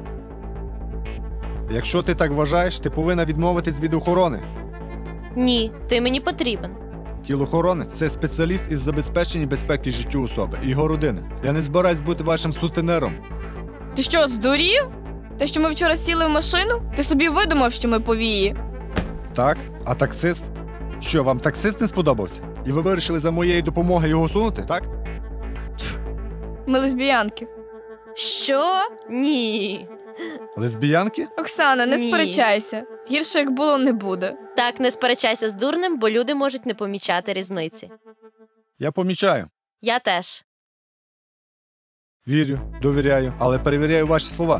Якщо ти так вважаєш, ти повинна відмовитись від охорони. Ні, ти мені потрібен. Тілоохоронець – це спеціаліст із забезпечення безпеки життю особи і його родини. Я не збираюсь бути вашим сутенером. Ти що, здурів? Те, що ми вчора сіли в машину? Ти собі видумав, що ми повії. Так? А таксист? Що, вам таксист не сподобався? І ви вирішили за моєї допомоги його сунути, так? Ми лесбіянки. Що? Ні. Лесбіянки? Оксана, не Ні. сперечайся. Гірше, як було, не буде. Так, не сперечайся з дурним, бо люди можуть не помічати різниці. Я помічаю. Я теж. Вірю, довіряю, але перевіряю ваші слова.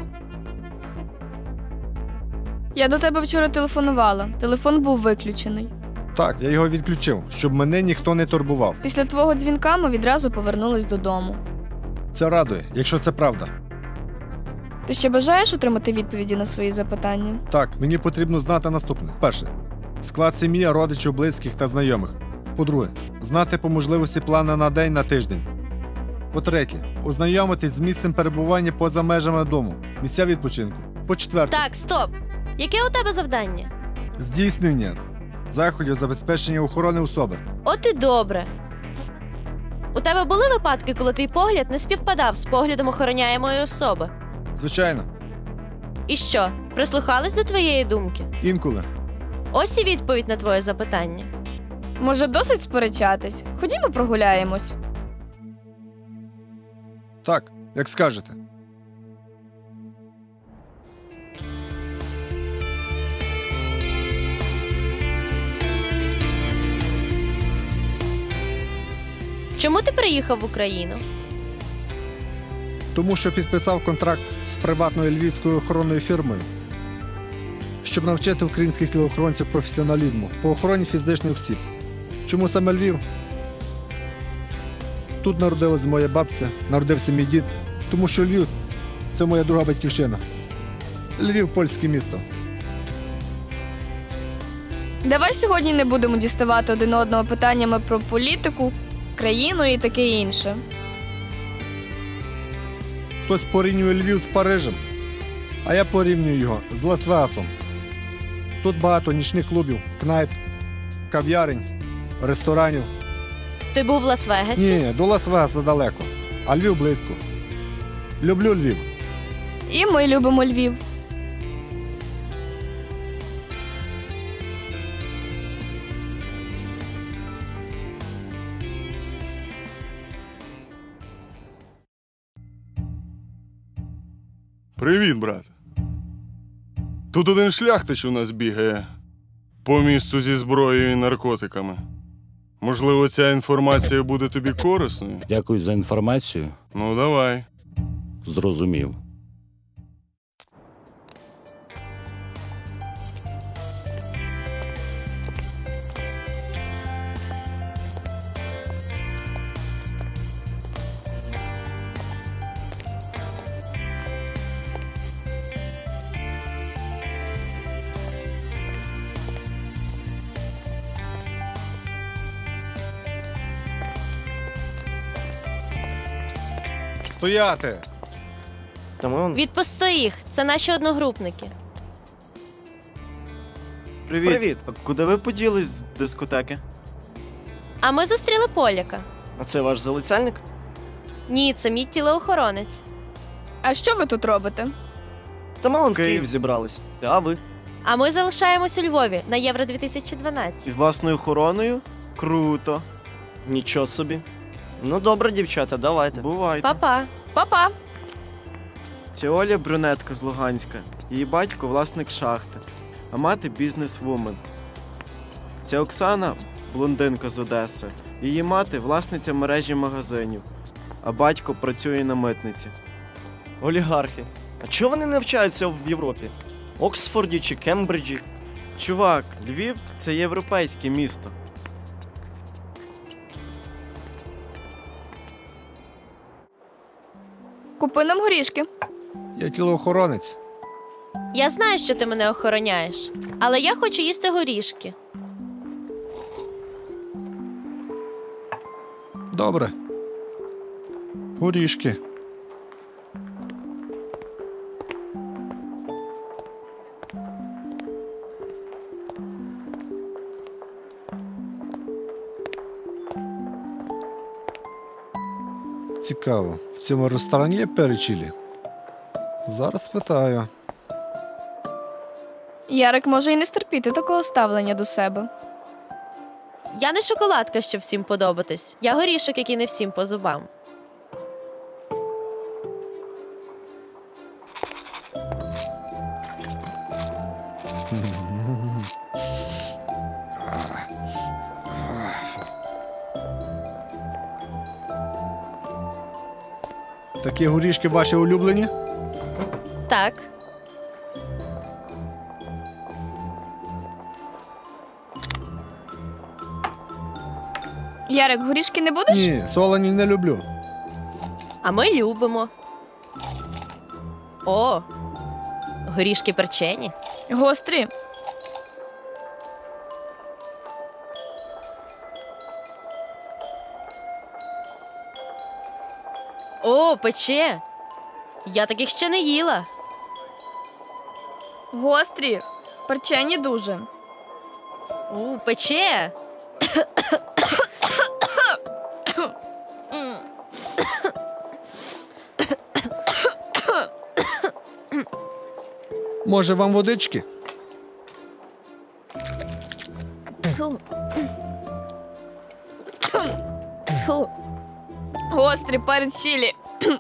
Я до тебе вчора телефонувала. Телефон був виключений. Так, я його відключив, щоб мене ніхто не турбував. Після твого дзвінка ми відразу повернулись додому. Це радує, якщо це правда. Ти ще бажаєш отримати відповіді на свої запитання? Так, мені потрібно знати наступне. Перше. Склад сім'ї, родичів, близьких та знайомих. По-друге, знати по можливості плани на день, на тиждень. По-третє, ознайомитись з місцем перебування поза межами дому, місця відпочинку. По-четверте, Так, стоп. Яке у тебе завдання? здійснення заходів забезпечення охорони особи. От і добре. У тебе були випадки, коли твій погляд не співпадав з поглядом охороняємої особи? Звичайно, І що, прислухались до твоєї думки? інколи. Ось і відповідь на твоє запитання. Може, досить сперечатись? Ходімо прогуляємось. Так, як скажете. Чому ти приїхав в Україну? Тому що підписав контракт з приватною львівською охоронною фірмою, щоб навчити українських тілоохоронців професіоналізму по охороні фізичних осіб. Чому саме Львів? Тут народилась моя бабця, народився мій дід, тому що Львів – це моя друга батьківщина. Львів – польське місто. Давай сьогодні не будемо діставати один одного питаннями про політику, країну і таке інше. Хтось порівнює Львів з Парижем, а я порівнюю його з Лас-Вегасом. Тут багато нічних клубів, кнайп, кав'ярень, ресторанів. Ти був в Лас-Вегасі? Ні, до Лас-Вегаса далеко, а Львів близько. Люблю Львів. І ми любимо Львів. Привіт, брат. Тут один шляхтич у нас бігає по місту зі зброєю і наркотиками. Можливо, ця інформація буде тобі корисною? Дякую за інформацію. Ну, давай. Зрозумів. Стояти! Відпусти їх, це наші одногрупники. Привіт. А куди ви поділись з дискотеки? А ми зустріли Поляка. А це ваш залицяльник? Ні, це мій тілоохоронець. А що ви тут робите? Та мало в Київ зібрались. А ви? А ми залишаємось у Львові на Євро 2012. Із власною охороною? Круто. Нічого собі. Ну добре, дівчата, давайте. Бувайте. Па-па. Па-па. Це Оля брюнетка з Луганська. Її батько власник шахти, а мати бізнес-вумен. Це Оксана блондинка з Одеси. Її мати власниця мережі магазинів, а батько працює на митниці. Олігархи. А чого вони не навчаються в Європі? Оксфорді чи Кембриджі? Чувак, Львів – це європейське місто. Купи нам горішки. Я тілоохоронець. Я знаю, що ти мене охороняєш, але я хочу їсти горішки. Добре. Горішки. Цікаво, в цьому ресторані є перечілі? Зараз питаю. Ярик може і не стерпіти такого ставлення до себе. Я не шоколадка, щоб всім подобатись. Я горішок, який не всім по зубам. Такі горішки ваші улюблені? Так. Ярик, горішки не будеш? Ні, солоні не люблю. А ми любимо. О, горішки перчені. Гострі. О, пече. Я таких ще не їла. Гострі. Перчені дуже. Пече. Може, вам водички? Гострі, перець чилі.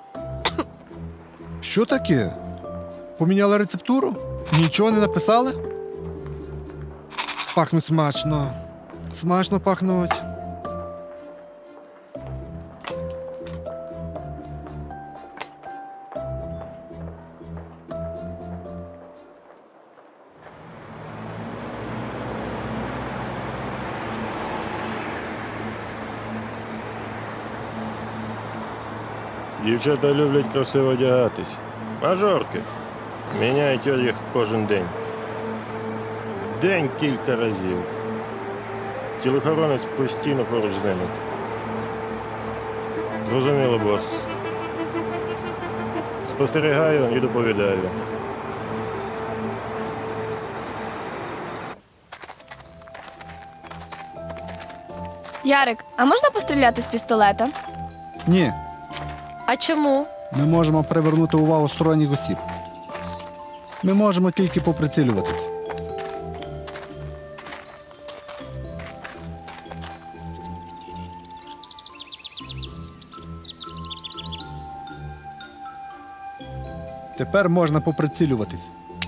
Що таке? Поміняли рецептуру? Нічого не написали? Пахнуть смачно. Смачно пахнуть. Дівчата люблять красиво одягатись. Мажорки. Міняють одяг кожен день. День кілька разів. Тілохоронець постійно поруч з ними. Зрозуміло, бос. Спостерігаю і доповідаю. Ярик, а можна постріляти з пістолета? Ні. А чому? Ми можемо привернути увагу сторонніх осіб. Ми можемо тільки поприцілюватись. Тепер можна поприцілюватись.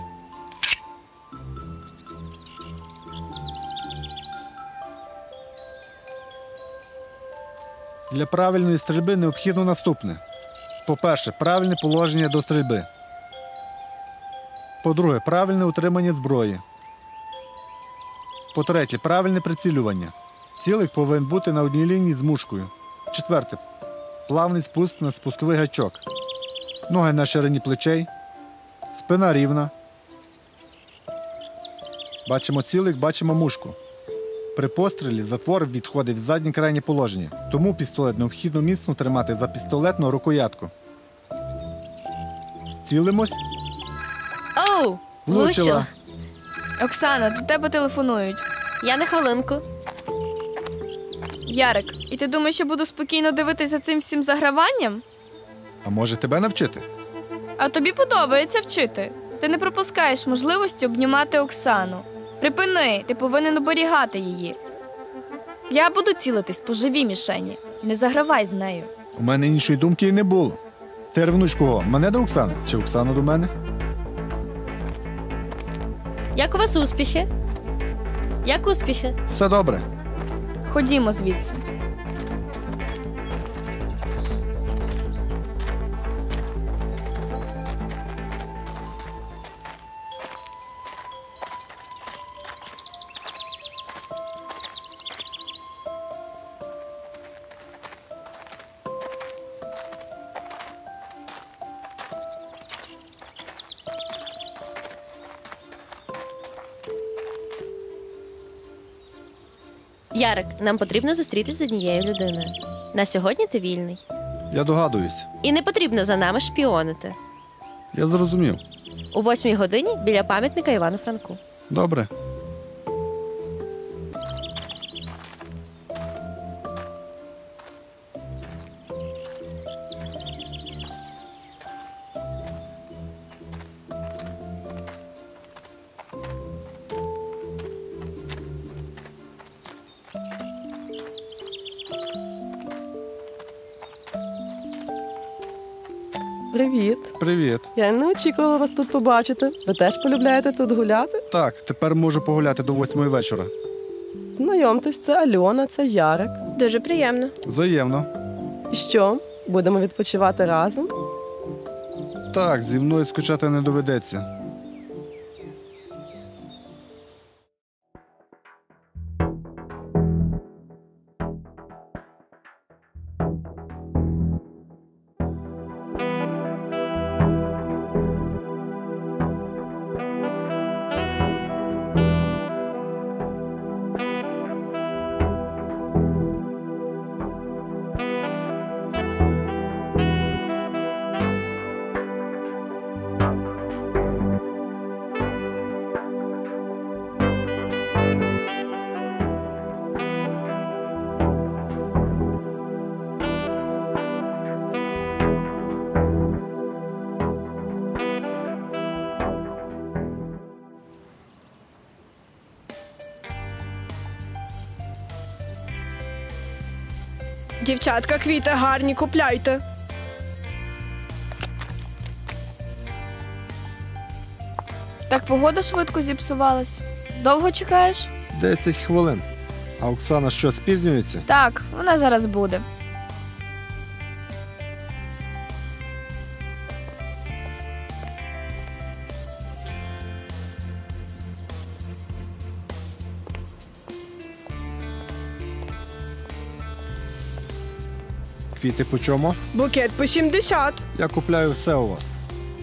Для правильної стрільби необхідно наступне. По-перше, правильне положення до стрільби. По-друге, правильне утримання зброї. По-третє, правильне прицілювання. Цілик повинен бути на одній лінії з мушкою. Четверте, плавний спуск на спусковий гачок. Ноги на ширині плечей. Спина рівна. Бачимо цілик, бачимо мушку. При пострілі затвор відходить в заднє крайнє положення, тому пістолет необхідно міцно тримати за пістолетну рукоятку. Цілимось. Оу, влучила. Оксана, до тебе телефонують. Я на хвилинку. Ярик, і ти думаєш, що буду спокійно дивитися за цим всім заграванням? А може тебе навчити? А тобі подобається вчити. Ти не пропускаєш можливості обнімати Оксану. Припини, ти повинен оберігати її. Я буду цілитись по живій мішені. Не загравай з нею. У мене іншої думки і не було. Ти ревнуєш кого? Мене до Оксани? Чи Оксану до мене? Як у вас успіхи? Як успіхи? Все добре. Ходімо звідси. Ярик, нам потрібно зустрітися з однією людиною. На сьогодні ти вільний. Я догадуюсь. І не потрібно за нами шпіонити. Я зрозумів. О 8 годині біля пам'ятника Івану Франку. Добре. Привіт. Привіт. Я не очікувала вас тут побачити. Ви теж полюбляєте тут гуляти? Так, тепер можу погуляти до 8 вечора. Знайомтесь, це Альона, це Ярик. Дуже приємно. Взаємно. І що? Будемо відпочивати разом? Так, зі мною скучати не доведеться. Дівчатка, квіти гарні, купляйте. Так погода швидко зіпсувалась. Довго чекаєш? 10 хвилин. А Оксана що, спізнюється? Так, вона зараз буде. Квіти по чому? Букет по 70. Я купляю все у вас.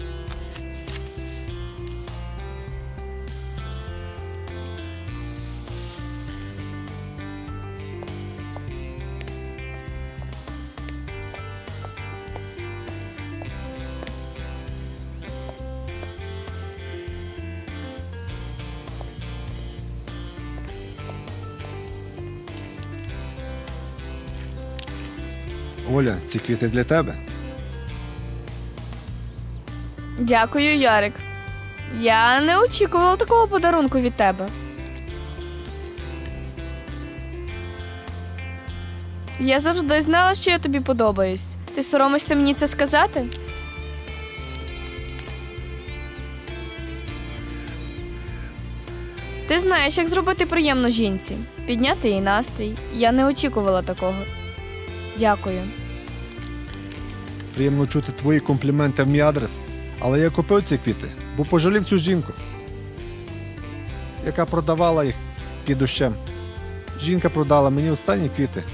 Оля, ці квіти для тебе. Дякую, Ярик. Я не очікувала такого подарунку від тебе. Я завжди знала, що я тобі подобаюсь. Ти соромишся мені це сказати? Ти знаєш, як зробити приємно жінці. Підняти їй настрій. Я не очікувала такого. Дякую. Приємно чути твої компліменти в мій адрес. Але я купив ці квіти, бо пожалів цю жінку, яка продавала їх під дощем. Жінка продала мені останні квіти.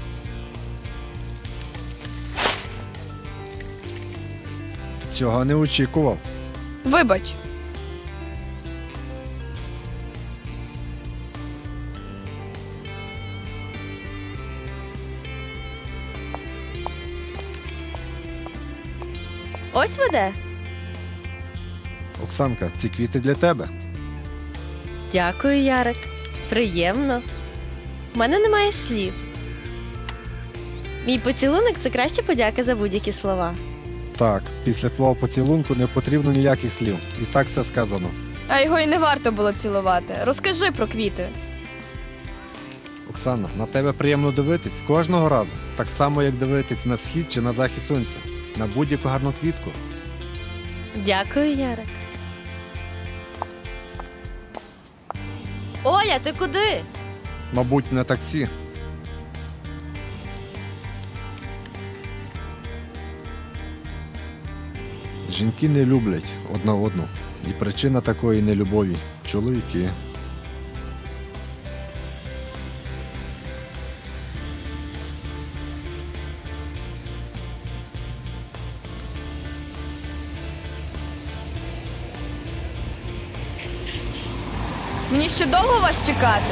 Цього не очікував. Вибач. Ось веде. Оксанка, ці квіти для тебе. Дякую, Ярик. Приємно. У мене немає слів. Мій поцілунок – це краща подяка за будь-які слова. Так, після твого поцілунку не потрібно ніяких слів. І так все сказано. А його й не варто було цілувати. Розкажи про квіти. Оксана, на тебе приємно дивитись кожного разу. Так само, як дивитись на схід чи на захід сонця. На будь-яку гарну квітку. Дякую, Ярик. Оля, ти куди? Мабуть, на таксі. Жінки не люблять одна одну. І причина такої нелюбові – чоловіки. Мені ще довго вас чекати?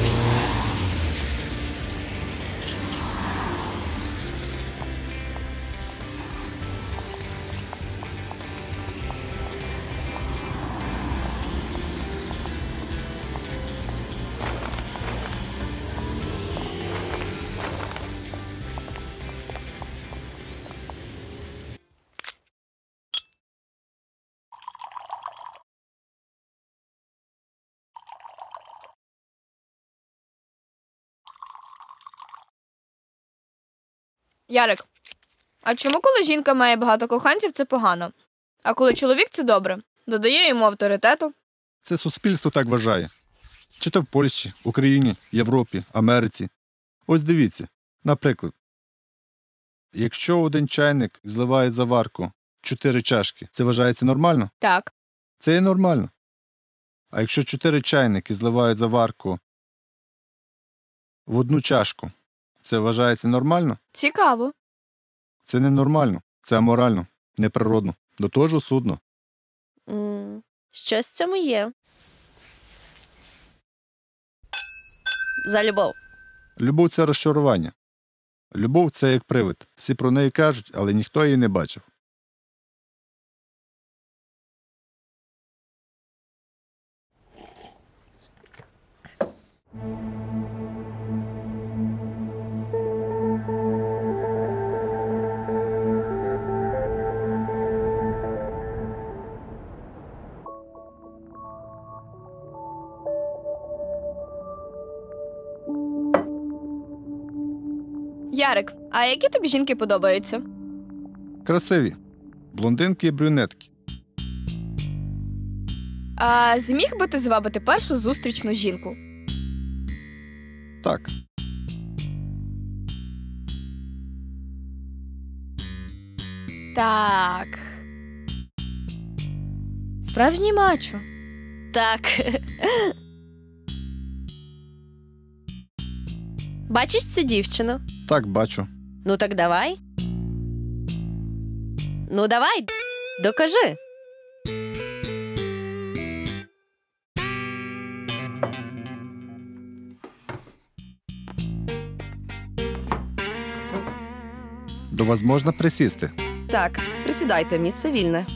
Ярик, а чому коли жінка має багато коханців, це погано? А коли чоловік – це добре? Додає йому авторитету? Це суспільство так вважає. Чи то в Польщі, Україні, Європі, Америці. Ось дивіться. Наприклад, якщо один чайник зливає заварку 4 чашки, це вважається нормально? Так. Це є нормально. А якщо 4 чайники зливають заварку в одну чашку, це вважається нормально? Цікаво. Це не нормально, це аморально, неприродно, до того ж осудно. Щось в цьому є. За любов. Любов – це розчарування. Любов – це як привид. Всі про неї кажуть, але ніхто її не бачив. Ярик, а які тобі жінки подобаються? Красиві. Блондинки і брюнетки. А зміг би ти звабити першу зустрічну жінку? Так. Так. Справжній мачо. Так. Бачиш цю дівчину? Так, бачу. Ну так давай. Ну давай, докажи. До вас можна присісти? Так, присідайте, місце вільне.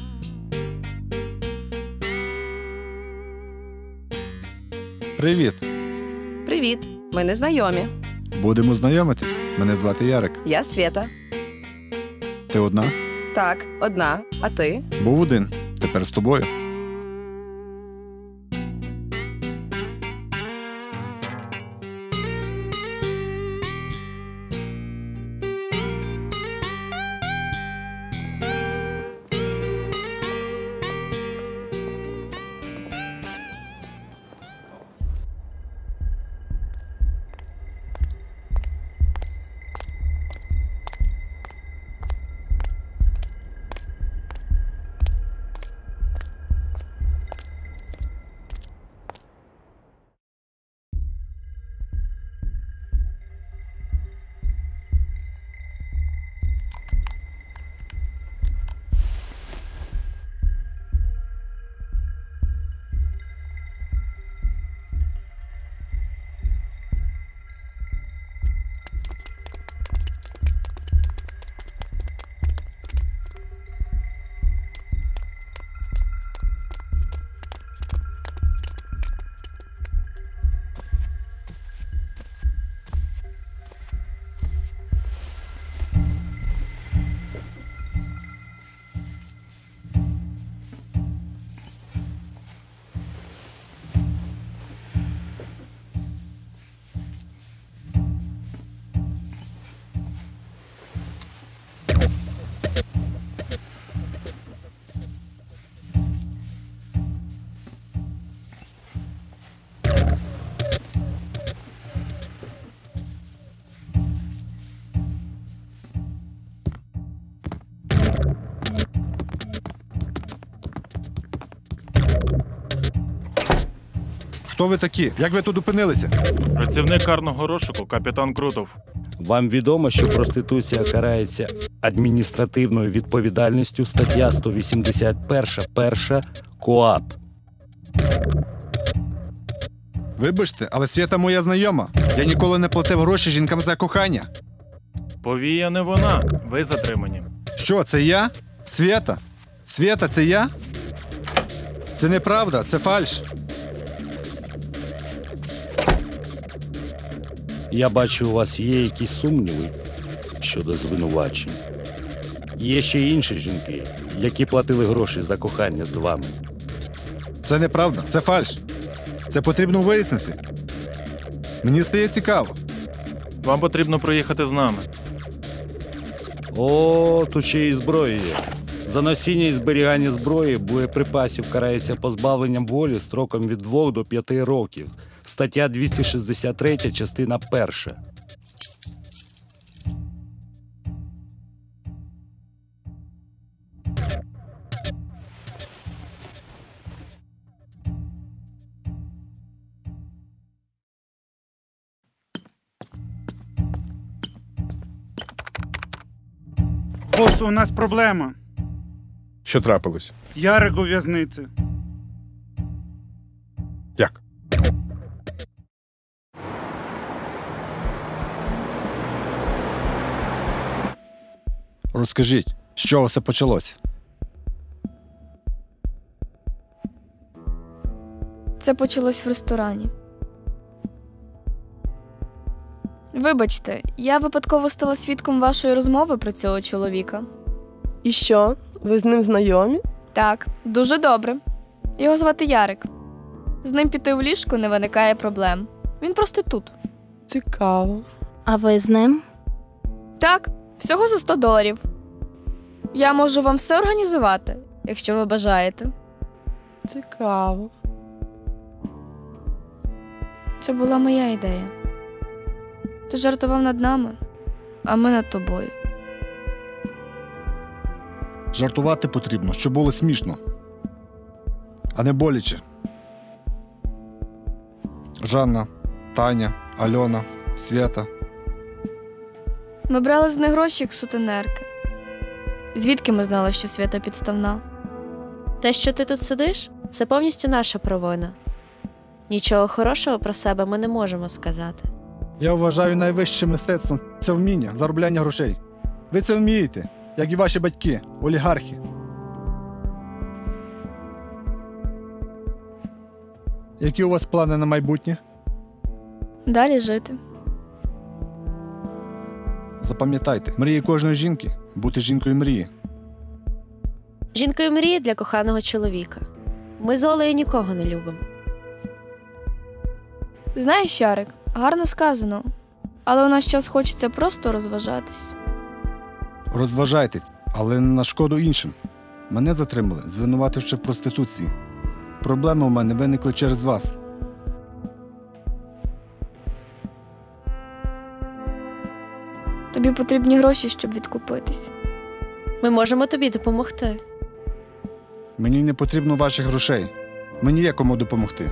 Привіт. Привіт, ми не знайомі. Будемо знайомитись. Мене звати Ярик. Я Свєта. Ти одна? Так, одна. А ти? Був один. Тепер з тобою. Хто ви такі? Як ви тут опинилися? Працівник карного розшуку, капітан Крутов. Вам відомо, що проституція карається адміністративною відповідальністю, стаття 181 перша КоАП. Вибачте, але Свята моя знайома. Я ніколи не платив гроші жінкам за кохання. Повія не вона. Ви затримані. Що, це я? Свята? Свята, це я? Це неправда, це фальш. Я бачу, у вас є якісь сумніви щодо звинувачень. Є ще й інші жінки, які платили гроші за кохання з вами. Це неправда, це фальш. Це потрібно вияснити. Мені стає цікаво. Вам потрібно проїхати з нами. О, тут ще і зброя є. За носіння і зберігання зброї, боєприпасів карається позбавленням волі строком від 2 до 5 років. Стаття 263, частина 1. Босу, у нас проблема. Що трапилось? Ярик у в'язниці. Як? Розкажіть, з чого все почалося? Це почалось в ресторані. Вибачте, я випадково стала свідком вашої розмови про цього чоловіка. І що? Ви з ним знайомі? Так, дуже добре. Його звати Ярик. З ним піти в ліжко не виникає проблем. Він просто тут. Цікаво. А ви з ним? Так, всього за $100. Я можу вам все організувати, якщо ви бажаєте. Цікаво. Це була моя ідея. Ти жартував над нами, а ми над тобою. Жартувати потрібно, щоб було смішно, а не боляче. Жанна, Таня, Альона, Свята. Ми брали з них гроші, як сутенерки. Звідки ми знали, що Свята підставна? Те, що ти тут сидиш, це повністю наша провина. Нічого хорошого про себе ми не можемо сказати. Я вважаю найвище мистецтво – це вміння, заробляння грошей. Ви це вмієте, як і ваші батьки, олігархи. Які у вас плани на майбутнє? Далі жити. Запам'ятайте, мрії кожної жінки – бути жінкою мрії. Жінкою мрії для коханого чоловіка. Ми з Олею нікого не любимо. Знаєш, Ярик, гарно сказано. Але у наш час хочеться просто розважатись. Розважайтесь, але не на шкоду іншим. Мене затримали, звинувативши в проституції. Проблеми у мене виникли через вас. Тобі потрібні гроші, щоб відкупитись. Ми можемо тобі допомогти. Мені не потрібно ваших грошей. Мені є кому допомогти.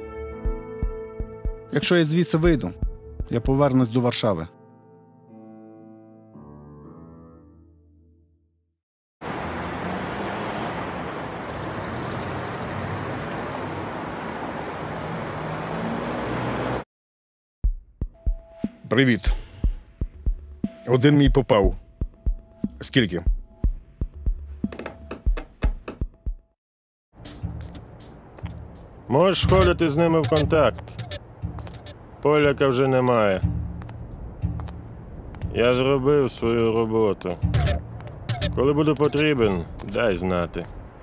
Якщо я звідси вийду, я повернусь до Варшави. Привіт. Один мій попав. Скільки? Можеш входити з ними в контакт. Поляка вже немає. Я зробив свою роботу. Коли буду потрібен, дай знати.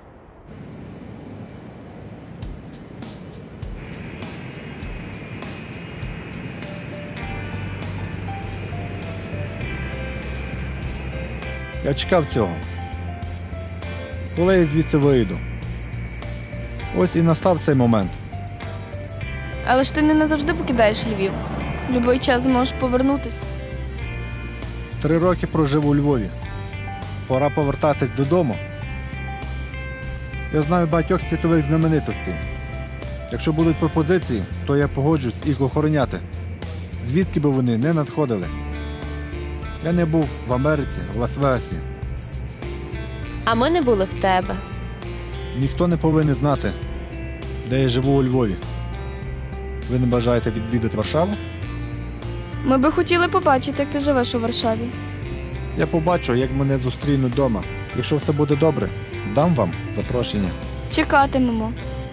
Я чекав цього. Коли я звідси вийду. Ось і настав цей момент. Але ж ти не назавжди покидаєш Львів. В будь-який час зможеш повернутись. 3 роки прожив у Львові. Пора повертатись додому. Я знаю багатьох світових знаменитостей. Якщо будуть пропозиції, то я погоджусь їх охороняти. Звідки би вони не надходили. Я не був в Америці, в Лас-Вегасі. А ми не були в тебе. Ніхто не повинен знати, де я живу у Львові. Ви не бажаєте відвідати Варшаву? Ми би хотіли побачити, як ти живеш у Варшаві. Я побачу, як мене зустрінуть вдома. Якщо все буде добре, дам вам запрошення. Чекатимемо.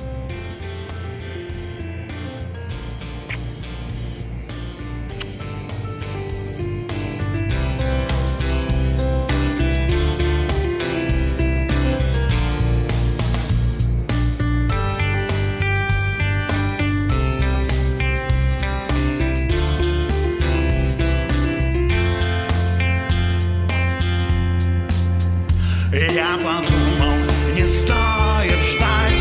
Я подумал, не стоит ждать.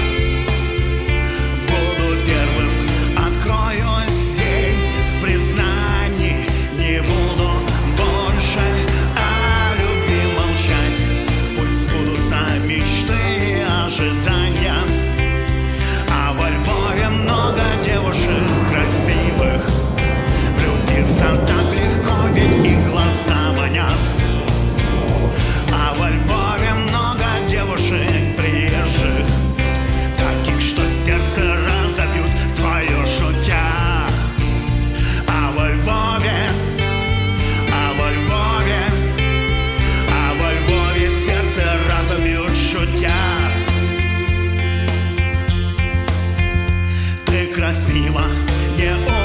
Буду первым, открою сеть в признании. Не буду больше о любви молчать. Пусть сбудутся мечты и ожидания. А во Львове много девушек красивых. Влюбиться так легко, ведь их глаза манят. А во Львове много девушек приезжих, таких, что сердце разобьют твое шутя. А во Львове, а во Львове, а во Львове сердце разобьют шутя. Ты красива, не